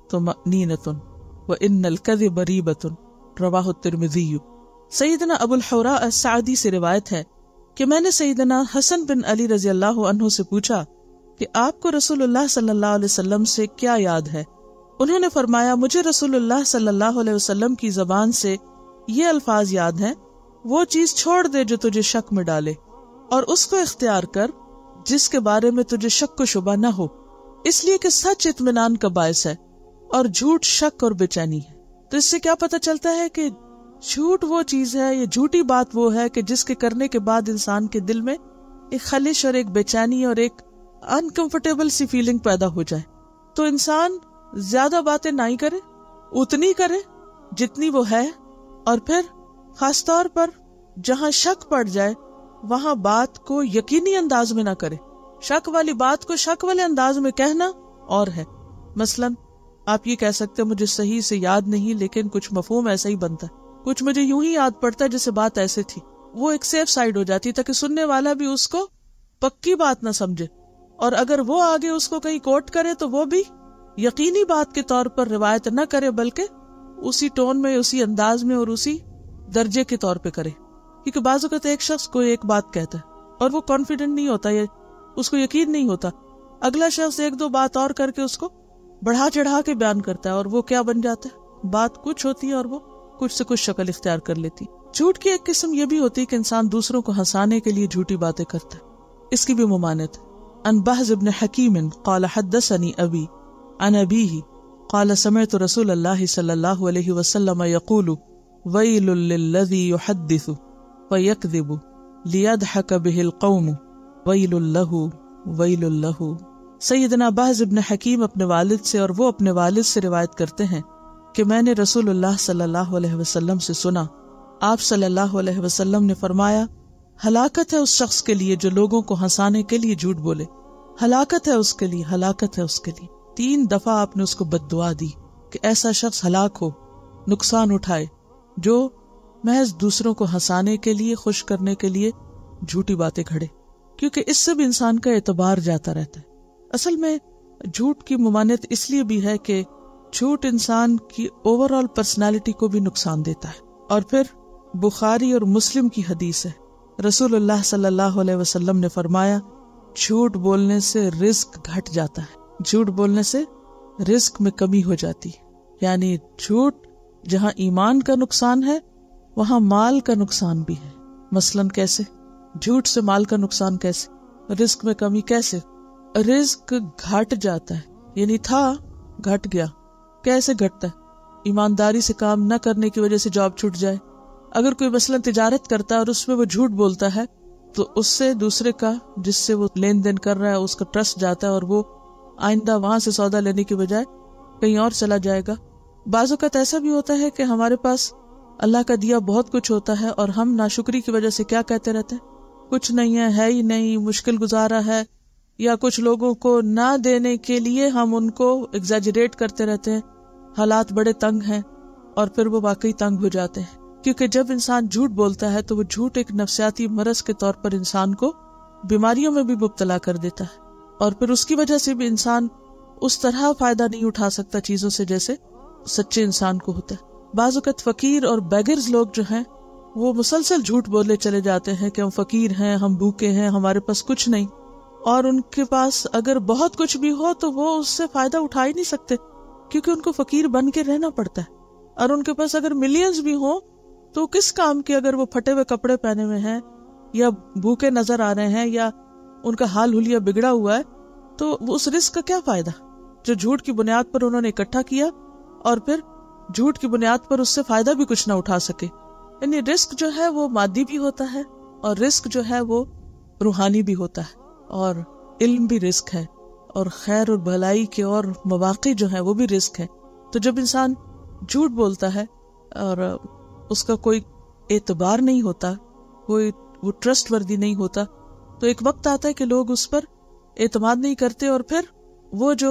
طمأنينة وان الكذب ريبة رواہ الترمذی۔ سیدنا ابو الحوراء السعدی سے روایت ہے کہ میں نے سیدنا حسن بن علی رضی اللہ عنہ سے پوچھا کہ آپ کو رسول اللہ صلی اللہ علیہ وسلم سے کیا یاد ہے؟ انہوں نے فرمایا مجھے رسول اللہ صلی اللہ علیہ وسلم کی زبان سے یہ الفاظ یاد ہیں، وہ چیز چھوڑ دے جو تجھے شک میں ڈالے، اور اس کو اختیار کر جس کے بارے میں تجھے شک و شبہ نہ ہو، اس لیے کہ سچ اطمینان کا باعث ہے اور جھوٹ شک اور بے چینی ہے۔ تو اس سے کیا پتہ چلتا ہے کہ جھوٹ وہ چیز ہے، یہ جھوٹی بات وہ ہے کہ جس کے کرنے کے بعد انسان کے دل میں ایک خلش اور ایک بے چینی اور ایک انکمفرٹیبل سی فیلنگ پیدا ہو جائے۔ تو انسان زیادہ باتیں نہیں کرے، اتنی کرے جتنی وہ ہے، اور پھر خاص طور پر جہاں شک پڑ جائے وہاں بات کو یقینی انداز میں نہ کرے۔ شک والی بات کو شک والے انداز میں کہنا اور ہے، مثلاً آپ یہ کہہ سکتے مجھے صحیح سے یاد نہیں لیکن کچھ مفہوم ایسا ہی بنتا ہے، کچھ مجھے یوں ہی یاد پڑتا ہے جیسے بات ایسے تھی، وہ ایک سیف سائیڈ ہو جاتی تاکہ سننے والا بھی اس کو پکی بات نہ سمجھے، اور اگر وہ آگے اس کو کہیں کوٹ کرے تو وہ بھی یقینی بات کے طور پر روایت نہ کرے بلکہ اسی ٹون میں، اسی انداز میں اور اسی درجے کے طور پہ کرے۔ کیونکہ بعض اوقات ایک شخص کوئی ایک بات کہتا ہے اور وہ کانفیڈنٹ نہیں ہوتا، یا اس کو یقین نہیں ہوتا، اگلا شخص ایک دو بات اور کر کے اس کو بڑھا چڑھا کے بیان کرتا ہے، اور وہ کیا بن جاتا ہے، بات کچھ ہوتی ہے اور وہ کچھ سے کچھ شکل اختیار کر لیتی۔ جھوٹ کی ایک قسم یہ بھی ہوتی ہے کہ انسان دوسروں کو ہنسانے کے لیے جھوٹی باتیں کرتا ہے، اس کی بھی ممانعت ہے۔ عن بہز بن حکیم قال حدثني ابی عن ابیہ قال سمعت رسول اللہ صلی اللہ علیہ وسلم یقول ویل للذی یحدث فیکذب لیضحک به القوم ویل لہ ویل لہ۔ سیدنا بہز بن حکیم اپنے والد سے اور وہ اپنے والد سے روایت کرتے ہیں کہ میں نے رسول اللہ صلی اللہ علیہ وسلم سے سنا، آپ صلی اللہ علیہ وسلم نے فرمایا ہلاکت ہے اس شخص کے لیے جو لوگوں کو ہنسانے کے لیے جھوٹ بولے، ہلاکت ہے اس کے لیے، ہلاکت ہے اس کے لیے۔ تین دفعہ آپ نے اس کو بد دعا دی کہ ایسا شخص ہلاک ہو، نقصان اٹھائے جو محض دوسروں کو ہنسانے کے لیے، خوش کرنے کے لیے جھوٹی باتیں گھڑے، کیونکہ اس سے بھی انسان کا اعتبار جاتا رہتا ہے۔ اصل میں جھوٹ کی ممانعت اس لیے بھی ہے کہ جھوٹ انسان کی اوور آل پرسنالٹی کو بھی نقصان دیتا ہے۔ اور پھر بخاری اور مسلم کی حدیث ہے، رسول اللہ صلی اللہ علیہ وسلم نے فرمایا جھوٹ بولنے سے رزق گھٹ جاتا ہے، جھوٹ بولنے سے رزق میں کمی ہو جاتی ہے۔ یعنی جھوٹ جہاں ایمان کا نقصان ہے وہاں مال کا نقصان بھی ہے۔ مثلاً کیسے؟ جھوٹ سے مال کا نقصان کیسے؟ رزق میں کمی کیسے؟ رزق گھٹ جاتا ہے، یعنی تھا گھٹ گیا۔ کیسے گھٹتا ہے؟ ایمانداری سے کام نہ کرنے کی وجہ سے جاب چھوٹ جائے۔ اگر کوئی مثلاً تجارت کرتا ہے اور اس میں وہ جھوٹ بولتا ہے تو اس سے دوسرے کا جس سے وہ لین دین کر رہا ہے اس کا ٹرسٹ جاتا ہے، اور وہ آئندہ وہاں سے سودا لینے کی بجائے کہیں اور چلا جائے گا۔ بعض اوقات ایسا بھی ہوتا ہے کہ ہمارے پاس اللہ کا دیا بہت کچھ ہوتا ہے اور ہم ناشکری کی وجہ سے کیا کہتے رہتے ہیں، کچھ نہیں ہے، ہے ہی نہیں، مشکل گزارا ہے، یا کچھ لوگوں کو نہ دینے کے لیے ہم ان کو ایگزیجریٹ کرتے رہتے ہیں، حالات بڑے تنگ ہیں، اور پھر وہ واقعی تنگ ہو جاتے ہیں۔ کیونکہ جب انسان جھوٹ بولتا ہے تو وہ جھوٹ ایک نفسیاتی مرض کے طور پر انسان کو بیماریوں میں بھی مبتلا کر دیتا ہے، اور پھر اس کی وجہ سے بھی انسان اس طرح فائدہ نہیں اٹھا سکتا چیزوں سے جیسے سچے انسان کو ہوتا ہے۔ بعض اوقات فقیر اور بیگرز لوگ جو ہیں وہ مسلسل جھوٹ بولے چلے جاتے ہیں کہ ہم فقیر ہیں، ہم بھوکے ہیں، ہمارے پاس کچھ نہیں، اور ان کے پاس اگر بہت کچھ بھی ہو تو وہ اس سے فائدہ اٹھا ہی نہیں سکتے، کیونکہ ان کو فقیر بن کے رہنا پڑتا ہے۔ اور ان کے پاس اگر ملینز بھی ہوں تو کس کام کے اگر وہ پھٹے ہوئے کپڑے پہنے ہوئے ہیں یا بھوکے نظر آ رہے ہیں یا ان کا حال حلیہ بگڑا ہوا ہے، تو اس رزق کا کیا فائدہ جو جھوٹ کی بنیاد پر انہوں نے اکٹھا کیا اور پھر جھوٹ کی بنیاد پر اس سے فائدہ بھی کچھ نہ اٹھا سکے۔ یعنی رزق جو ہے وہ مادی بھی ہوتا ہے اور رزق جو ہے وہ روحانی بھی ہوتا ہے، اور علم بھی رزق ہے، اور خیر اور بھلائی کے اور مواقع جو ہیں وہ بھی رزق ہے۔ تو جب انسان جھوٹ بولتا ہے اور اس کا کوئی اعتبار نہیں ہوتا، کوئی وہ ٹرسٹ وردی نہیں ہوتا، تو ایک وقت آتا ہے کہ لوگ اس پر اعتماد نہیں کرتے، اور پھر وہ جو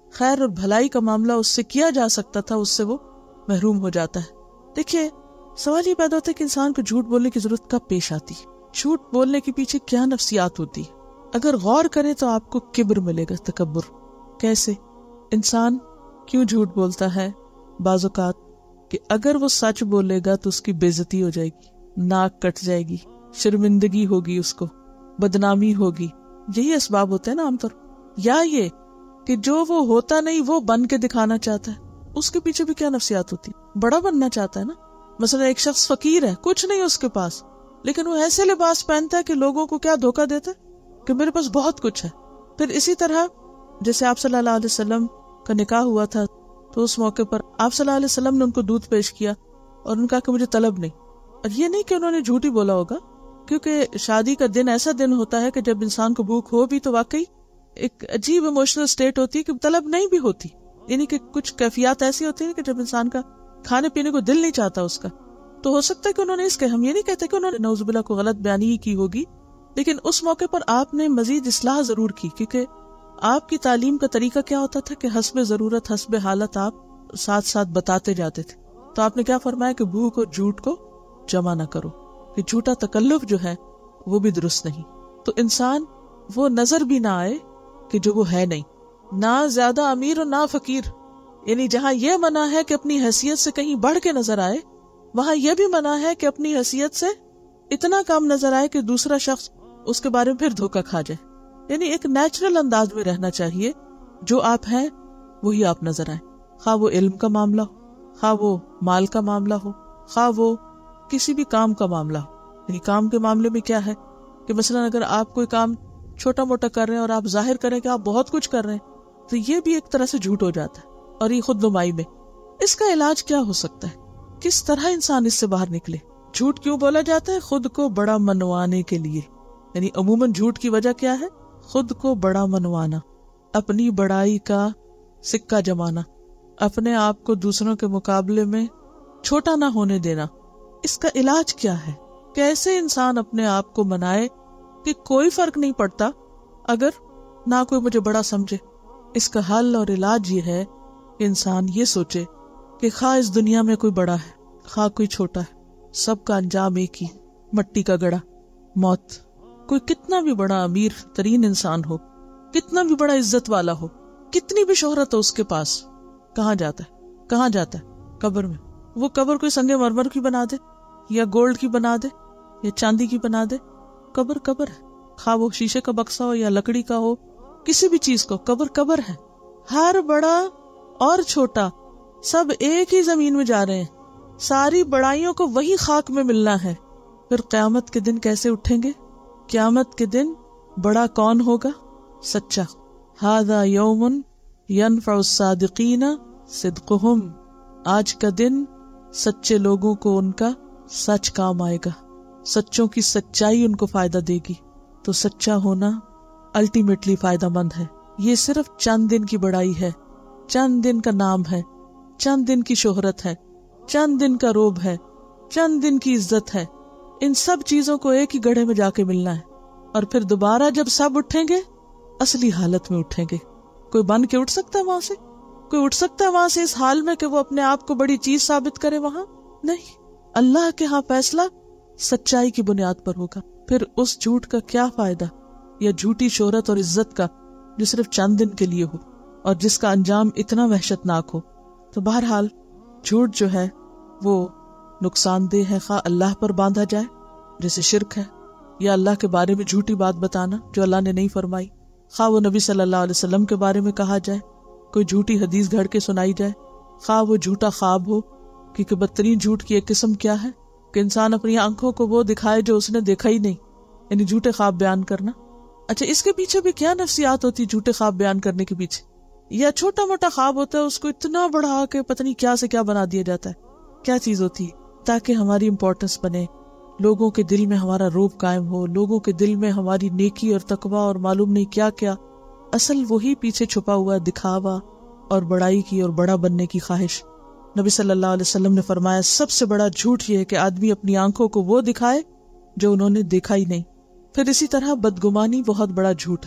خیر اور بھلائی کا معاملہ اس سے کیا جا سکتا تھا، اس سے وہ محروم ہو جاتا ہے۔ دیکھیے سوال یہ پیدا ہوتا ہے کہ انسان کو جھوٹ بولنے کی ضرورت کب پیش آتی ہے، جھوٹ بولنے کے پیچھے کیا نفسیات ہوتی ہے۔ اگر غور کریں تو آپ کو کبر ملے گا، تکبر۔ کیسے؟ انسان کیوں جھوٹ بولتا ہے؟ بعض اوقات کہ اگر وہ سچ بولے گا تو اس کی بے عزتی ہو جائے گی، ناک کٹ جائے گی، شرمندگی ہوگی، اس کو بدنامی ہوگی، یہی اسباب ہوتے ہیں نا عام طور۔ یا یہ کہ جو وہ ہوتا نہیں وہ بن کے دکھانا چاہتا ہے، اس کے پیچھے بھی کیا نفسیات ہوتی، بڑا بننا چاہتا ہے نا۔ مثلا ایک شخص فقیر ہے، کچھ نہیں اس کے پاس، لیکن وہ ایسے لباس پہنتا ہے کہ لوگوں کو کیا دھوکہ دیتا ہے کہ میرے پاس بہت کچھ ہے۔ پھر اسی طرح جیسے آپ صلی اللہ علیہ وسلم کا نکاح ہوا تھا تو اس موقع پر آپ صلی اللہ علیہ وسلم نے ان کو دودھ پیش کیا اور ان کا کہ مجھے طلب نہیں، اور یہ نہیں کہ انہوں نے جھوٹ ہی بولا ہوگا، کیونکہ شادی کا دن ایسا دن ہوتا ہے کہ جب انسان کو بھوک ہو بھی تو واقعی ایک عجیب ایموشنل سٹیٹ ہوتی ہے کہ طلب نہیں بھی ہوتی، یعنی کہ کچھ کیفیات ایسی ہوتی ہیں کہ جب انسان کا کھانے پینے کو دل نہیں چاہتا اس کا، تو ہو سکتا ہے کہ انہوں نے اس کے، ہم یہ نہیں کہتے کہ انہوں نے نعوذ باللہ کو غلط بیانی ہی کی ہوگی، لیکن اس موقع پر آپ نے مزید اصلاح ضرور کی، کیونکہ آپ کی تعلیم کا طریقہ کیا ہوتا تھا کہ حسب ضرورت حسب حالت آپ ساتھ ساتھ بتاتے جاتے تھے۔ تو آپ نے کیا فرمایا کہ بھوک اور جھوٹ کو جمع نہ کرو، کہ جھوٹا تکلف جو ہے وہ بھی درست نہیں۔ تو انسان وہ نظر بھی نہ آئے کہ جو وہ ہے نہیں، نہ زیادہ امیر اور نہ فقیر، یعنی جہاں یہ منع ہے کہ اپنی حیثیت سے کہیں بڑھ کے نظر آئے، وہاں یہ بھی منع ہے کہ اپنی حیثیت سے اتنا کم نظر آئے کہ دوسرا شخص اس کے بارے میں پھر دھوکہ کھا جائے۔ یعنی ایک نیچرل انداز میں رہنا چاہیے، جو آپ ہیں وہی آپ نظر آئے، خواہ وہ علم کا معاملہ ہو، خواہ وہ مال کا معاملہ ہو، خواہ وہ کسی بھی کام کا معاملہ ہو۔ یعنی کام کے معاملے میں کیا ہے کہ مثلا اگر آپ کوئی کام چھوٹا موٹا کر رہے ہیں اور آپ ظاہر کریں کہ آپ بہت کچھ کر رہے ہیں، تو یہ بھی ایک طرح سے جھوٹ ہو جاتا ہے، اور یہ خود نمائی میں۔ اس کا علاج کیا ہو سکتا ہے؟ کس طرح انسان اس سے باہر نکلے؟ جھوٹ کیوں بولا جاتا ہے؟ خود کو بڑا منوانے کے لیے۔ یعنی عموماً جھوٹ کی وجہ کیا ہے؟ خود کو بڑا منوانا، اپنی بڑائی کا سکہ جمانا، اپنے آپ کو دوسروں کے مقابلے میں چھوٹا نہ ہونے دینا۔ اس کا علاج کیا ہے؟ کیسے انسان اپنے آپ کو منائے کہ کوئی فرق نہیں پڑتا اگر نہ کوئی مجھے بڑا سمجھے؟ اس کا حل اور علاج یہ ہے کہ انسان یہ سوچے کہ خواہ اس دنیا میں کوئی بڑا ہے خواہ کوئی چھوٹا ہے، سب کا انجام ایک ہی، مٹی کا گڑا، موت۔ کوئی کتنا بھی بڑا امیر ترین انسان ہو، کتنا بھی بڑا عزت والا ہو، کتنی بھی شہرت ہو اس کے پاس، کہاں جاتا ہے؟ کہاں جاتا ہے؟ قبر میں۔ وہ قبر کوئی سنگ مرمر کی بنا دے یا گولڈ کی بنا دے یا چاندی کی بنا دے، قبر قبر ہے، خواہ وہ شیشے کا بکسا ہو یا لکڑی کا ہو، کسی بھی چیز کو، قبر قبر ہے۔ ہر بڑا اور چھوٹا سب ایک ہی زمین میں جا رہے ہیں، ساری بڑائیوں کو وہی خاک میں ملنا ہے۔ پھر قیامت کے دن کیسے اٹھیں گے؟ قیامت کے دن بڑا کون ہوگا؟ سچا۔ ھذا یوم ینفع الصادقین صدقہم، آج کا دن سچے لوگوں کو ان کا سچ کام آئے گا، سچوں کی سچائی ان کو فائدہ دے گی۔ تو سچا ہونا الٹیمیٹلی فائدہ مند ہے۔ یہ صرف چند دن کی بڑائی ہے، چند دن کا نام ہے، چند دن کی شہرت ہے، چند دن کا روب ہے، چند دن کی عزت ہے۔ ان سب چیزوں کو ایک ہی گڑھے میں جا کے ملنا ہے، اور پھر دوبارہ جب سب اٹھیں گے اصلی حالت میں اٹھیں گے۔ کوئی بن کے اٹھ سکتا ہے وہاں سے؟ کوئی اٹھ سکتا ہے وہاں سے اس حال میں کہ وہ اپنے آپ کو بڑی چیز ثابت کرے؟ وہاں نہیں۔ اللہ کے ہاں فیصلہ سچائی کی بنیاد پر ہوگا۔ پھر اس جھوٹ کا کیا فائدہ، یا جھوٹی شہرت اور عزت کا جو صرف چند دن کے لیے ہو اور جس کا انجام اتنا وحشتناک ہو۔ تو بہرحال جھوٹ جو ہے وہ نقصان دہ ہے، خواہ اللہ پر باندھا جائے جیسے شرک ہے، یا اللہ کے بارے میں جھوٹی بات بتانا جو اللہ نے نہیں فرمائی، خواہ وہ نبی صلی اللہ علیہ وسلم کے بارے میں کہا جائے، کوئی جھوٹی حدیث گھڑ کے سنائی جائے، خواہ وہ جھوٹا خواب ہو، کیونکہ بدترین جھوٹ کی ایک قسم کیا ہے کہ انسان اپنی آنکھوں کو وہ دکھائے جو اس نے دیکھا ہی نہیں، یعنی جھوٹے خواب بیان کرنا۔ اچھا، اس کے پیچھے بھی کیا نفسیات ہوتی جھوٹے خواب بیان کرنے کے پیچھے؟ یا چھوٹا موٹا خواب ہوتا ہے اس کو اتنا بڑھا کے پتہ نہیں کیا سے کیا بنا دیا جاتا ہے، کیا چیز ہوتی ہے؟ تاکہ ہماری امپورٹنس بنے، لوگوں کے دل میں ہمارا روب قائم ہو، لوگوں کے دل میں ہماری نیکی اور تقویٰ اور معلوم نہیں کیا کیا۔ اصل وہی پیچھے چھپا ہوا دکھاوا اور بڑائی کی اور بڑا بننے کی خواہش۔ نبی صلی اللہ علیہ وسلم نے فرمایا سب سے بڑا جھوٹ یہ ہے کہ آدمی اپنی آنکھوں کو وہ دکھائے جو انہوں نے دیکھا ہی نہیں۔ پھر اسی طرح بدگمانی بہت بڑا جھوٹ ہے۔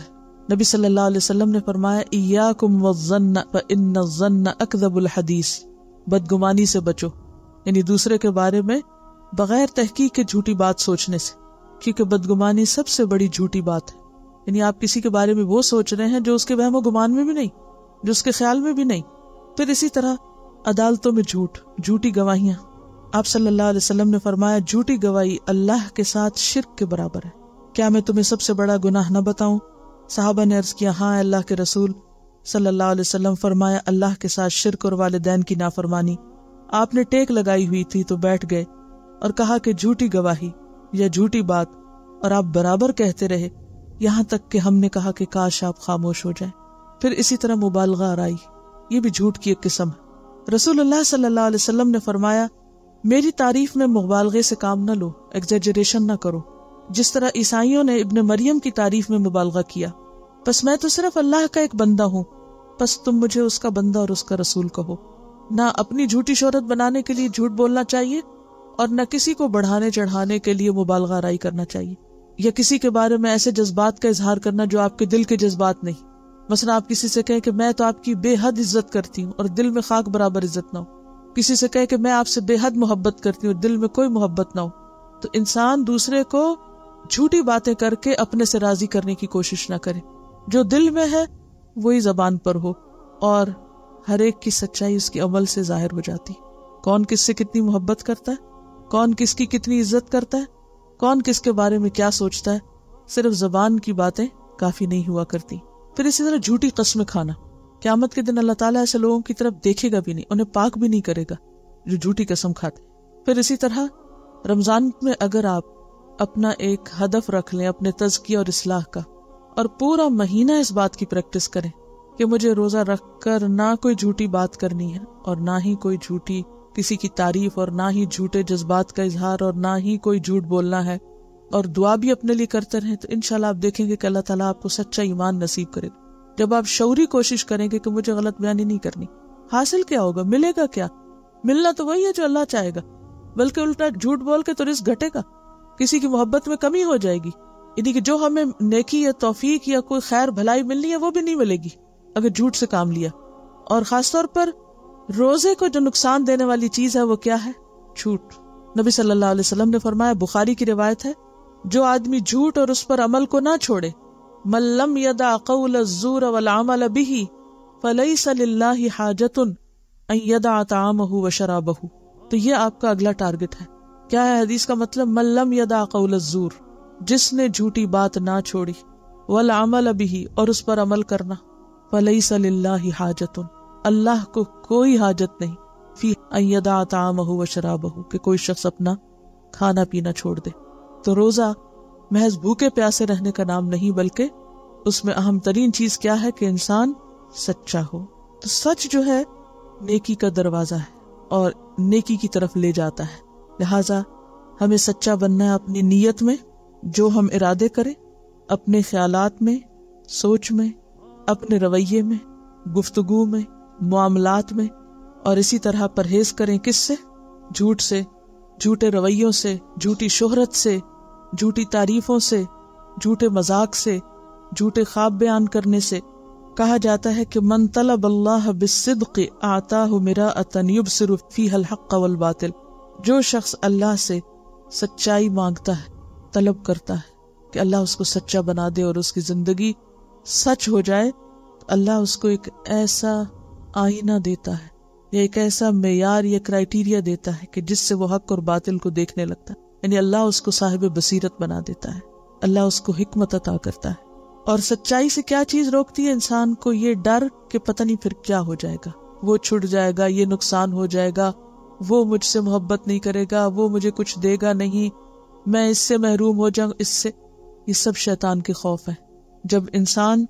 نبی صلی اللہ علیہ وسلم نے فرمایا ایاکم والظن فإن الظن اکذب الحدیث، بدگمانی سے بچو، یعنی دوسرے کے بارے میں بغیر تحقیق کے جھوٹی بات سوچنے سے، کیونکہ بدگمانی سب سے بڑی جھوٹی بات ہے۔ یعنی آپ کسی کے بارے میں وہ سوچ رہے ہیں جو اس کے وہم و گمان میں بھی نہیں، جو اس کے خیال میں بھی نہیں۔ پھر اسی طرح عدالتوں میں جھوٹ، جھوٹی گواہیاں، آپ صلی اللہ علیہ وسلم نے فرمایا جھوٹی گواہی اللہ کے ساتھ شرک کے برابر ہے۔ کیا میں تمہیں سب سے بڑا گناہ نہ بتاؤں؟ صحابہ نے عرض کیا ہاں اللہ کے رسول صلی اللہ علیہ وسلم۔ فرمایا اللہ کے ساتھ شرک اور والدین کی نافرمانی۔ آپ نے ٹیک لگائی ہوئی تھی تو بیٹھ گئے اور کہا کہ جھوٹی گواہی یا جھوٹی بات، اور آپ برابر کہتے رہے یہاں تک کہ ہم نے کہا کہ کاش آپ خاموش ہو جائیں۔ پھر اسی طرح مبالغہ آرائی، یہ بھی جھوٹ کی ایک قسم ہے۔ رسول اللہ صلی اللہ علیہ وسلم نے فرمایا میری تعریف میں مبالغے سے کام نہ لو، ایگزیجریشن نہ کرو، جس طرح عیسائیوں نے ابن مریم کی تعریف میں مبالغہ کیا۔ پس میں تو صرف اللہ کا ایک بندہ ہوں، پس تم مجھے اس کا بندہ اور اس کا رسول کہو۔ نہ اپنی جھوٹی شہرت بنانے کے لیے جھوٹ بولنا چاہیے، اور نہ کسی کو بڑھانے چڑھانے کے لیے مبالغہ آرائی کرنا چاہیے، یا کسی کے بارے میں ایسے جذبات کا اظہار کرنا جو آپ کے دل کے جذبات نہیں۔ مثلا آپ کسی سے کہیں کہ میں تو آپ کی بے حد عزت کرتی ہوں اور دل میں خاک برابر عزت نہ ہو، کسی سے کہے کہ میں آپ سے بے حد محبت کرتی ہوں اور دل میں کوئی محبت نہ ہو، تو انسان دوسرے کو جھوٹی باتیں کر کے اپنے سے راضی کرنے کی کوشش نہ کرے۔ جو دل میں ہے وہی زبان پر ہو، اور ہر ایک کی سچائی اس کے عمل سے ظاہر ہو جاتی۔ کون کس سے کتنی محبت کرتا ہے، کون کس کی کتنی عزت کرتا ہے، کون کس کے بارے میں کیا سوچتا ہے، صرف زبان کی باتیں کافی نہیں ہوا کرتی۔ پھر اسی طرح جھوٹی قسمیں کھانا، قیامت کے دن اللہ تعالیٰ ایسے لوگوں کی طرف دیکھے گا بھی نہیں، انہیں پاک بھی نہیں کرے گا جو جھوٹی قسم کھاتے۔ پھر اسی طرح رمضان میں اگر آپ اپنا ایک ہدف رکھ لیں اپنے تزکیہ اور اصلاح کا، اور پورا مہینہ اس بات کی پریکٹس کریں کہ مجھے روزہ رکھ کر نہ کوئی جھوٹی بات کرنی ہے، اور نہ ہی کوئی جھوٹی کسی کی تعریف، اور نہ ہی جھوٹے جذبات کا اظہار، اور نہ ہی کوئی جھوٹ بولنا ہے، اور دعا بھی اپنے لیے کرتے رہیں، تو انشاءاللہ آپ دیکھیں گے کہ اللہ تعالیٰ آپ کو سچا ایمان نصیب کرے گا۔ جب آپ شعوری کوشش کریں گے کہ مجھے غلط بیانی نہیں کرنی، حاصل کیا ہوگا، ملے گا کیا؟ ملنا تو وہی ہے جو اللہ چاہے گا، بلکہ الٹا جھوٹ بول کے تو رزق گھٹے گا، کسی کی محبت میں کمی ہو جائے گی، یعنی کہ جو ہمیں نیکی یا توفیق یا کوئی خیر بھلائی ملنی ہے وہ بھی نہیں ملے گی اگر جھوٹ سے کام لیا۔ اور خاص طور پر روزے کو جو نقصان دینے والی چیز ہے وہ کیا ہے؟ جھوٹ۔ نبی صلی اللہ علیہ وسلم نے فرمایا، بخاری کی روایت ہے، جو آدمی جھوٹ اور اس پر عمل کو نہ چھوڑے، من لم یدع قول الزور والعمل به فلیس للہ حاجۃ ان یدع طعامہ وشرابہ۔ تو یہ آپ کا اگلا ٹارگٹ ہے۔ کیا ہے حدیث کا مطلب؟ من لم یدع قول الزور، جس نے جھوٹی بات نہ چھوڑی، والعمل به، اور اس پر عمل کرنا، فلیس للہ حاجۃ، اللہ کو کوئی حاجت نہیں، فی ان یدع طعامہ وشرابہ، کہ کوئی شخص اپنا کھانا پینا چھوڑ دے۔ تو روزہ محض بھوکے پیاسے رہنے کا نام نہیں، بلکہ اس میں اہم ترین چیز کیا ہے کہ انسان سچا ہو۔ تو سچ جو ہے نیکی کا دروازہ ہے اور نیکی کی طرف لے جاتا ہے، لہٰذا ہمیں سچا بننا ہے اپنی نیت میں، جو ہم ارادے کریں، اپنے خیالات میں، سوچ میں، اپنے رویے میں، گفتگو میں، معاملات میں، اور اسی طرح پرہیز کریں کس سے؟ جھوٹ سے، جھوٹے رویوں سے، جھوٹی شہرت سے، جھوٹی تعریفوں سے، جھوٹے مذاق سے، جھوٹے خواب بیان کرنے سے۔ کہا جاتا ہے کہ من طلب اللہ بالصدق اعطاہ مراءۃ یبصر فیہا الحق والباطل، جو شخص اللہ سے سچائی مانگتا ہے، طلب کرتا ہے کہ اللہ اس کو سچا بنا دے اور اس کی زندگی سچ ہو جائے، تو اللہ اس کو ایک ایسا آئینہ دیتا ہے یا ایک ایسا معیار یا کرائیٹیریا دیتا ہے کہ جس سے وہ حق اور باطل کو دیکھنے لگتا ہے، یعنی اللہ اس کو صاحب بصیرت بنا دیتا ہے، اللہ اس کو حکمت عطا کرتا ہے۔ اور سچائی سے کیا چیز روکتی ہے انسان کو؟ یہ ڈر کہ پتہ نہیں پھر کیا ہو جائے گا، وہ چھٹ جائے گا، یہ نقصان ہو جائے گا، وہ مجھ سے محبت نہیں کرے گا، وہ مجھے کچھ دے گا نہیں، میں اس سے محروم ہو جاؤں، اس سے۔ یہ سب شیطان کے خوف ہے۔ جب انسان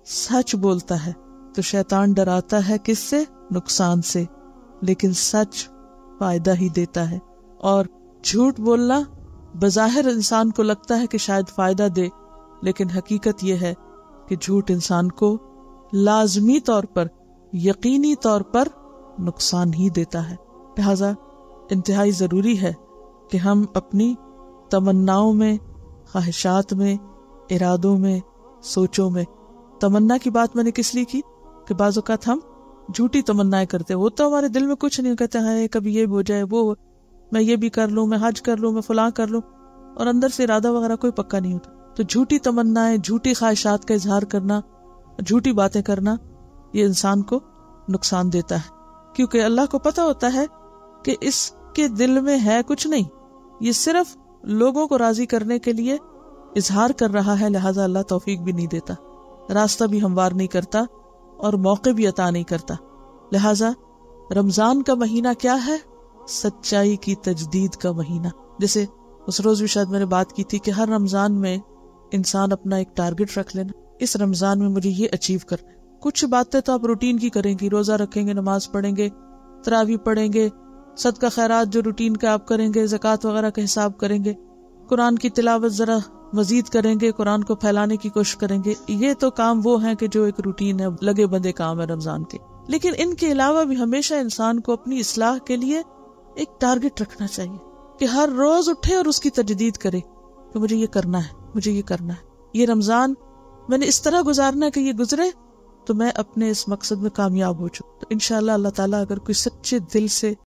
سچ بولتا ہے تو شیطان ڈراتا ہے کس سے؟ نقصان سے، لیکن سچ فائدہ ہی دیتا ہے۔ اور جھوٹ بولنا بظاہر انسان کو لگتا ہے کہ شاید فائدہ دے، لیکن حقیقت یہ ہے کہ جھوٹ انسان کو لازمی طور پر، یقینی طور پر نقصان ہی دیتا ہے۔ لہذا انتہائی ضروری ہے کہ ہم اپنی تمناؤں میں، خواہشات میں، ارادوں میں، سوچوں میں تمنا کی بات میں نے کس لیے کی کہ بعض اوقات ہم جھوٹی تمنائیں کرتے، وہ تو ہمارے دل میں کچھ نہیں، کہتے ہیں کبھی یہ ہو جائے، وہ میں یہ بھی کر لوں، میں حج کر لوں، میں فلاں کر لوں، اور اندر سے ارادہ وغیرہ کوئی پکا نہیں ہوتا. تو جھوٹی تمنائیں، جھوٹی خواہشات کا اظہار کرنا، جھوٹی باتیں کرنا، یہ انسان کو نقصان دیتا ہے، کیونکہ اللہ کو پتا ہوتا ہے کہ اس کے دل میں ہے کچھ نہیں، یہ صرف لوگوں کو راضی کرنے کے لیے اظہار کر رہا ہے، لہذا اللہ توفیق بھی نہیں دیتا، راستہ بھی ہموار نہیں کرتا اور موقع بھی عطا نہیں کرتا. لہذا رمضان کا مہینہ کیا ہے؟ سچائی کی تجدید کا مہینہ. جیسے اس روز بھی شاید میں نے بات کی تھی کہ ہر رمضان میں انسان اپنا ایک ٹارگٹ رکھ لینا، اس رمضان میں مجھے یہ اچیو کرنا ہے. کچھ باتیں تو آپ روٹین کی کریں گی، روزہ رکھیں گے، نماز پڑھیں گے، تراویح پڑھیں گے، صدقہ خیرات جو روٹین کا آپ کریں گے، زکوٰۃ وغیرہ کا حساب کریں گے، قرآن کی تلاوت ذرا مزید کریں گے، قرآن کو پھیلانے کی کوشش کریں گے. یہ تو کام وہ ہیں کہ جو ایک روٹین ہے، لگے بندے کام ہے رمضان کے. لیکن ان کے علاوہ بھی ہمیشہ انسان کو اپنی اصلاح کے لیے ایک ٹارگٹ رکھنا چاہیے کہ ہر روز اٹھے اور اس کی تجدید کرے کہ مجھے یہ کرنا ہے، مجھے یہ کرنا ہے، یہ رمضان میں نے اس طرح گزارنا ہے کہ یہ گزرے تو میں اپنے اس مقصد میں کامیاب ہو چکا. تو انشاءاللہ اللہ تعالیٰ اگر کوئی سچے دل سے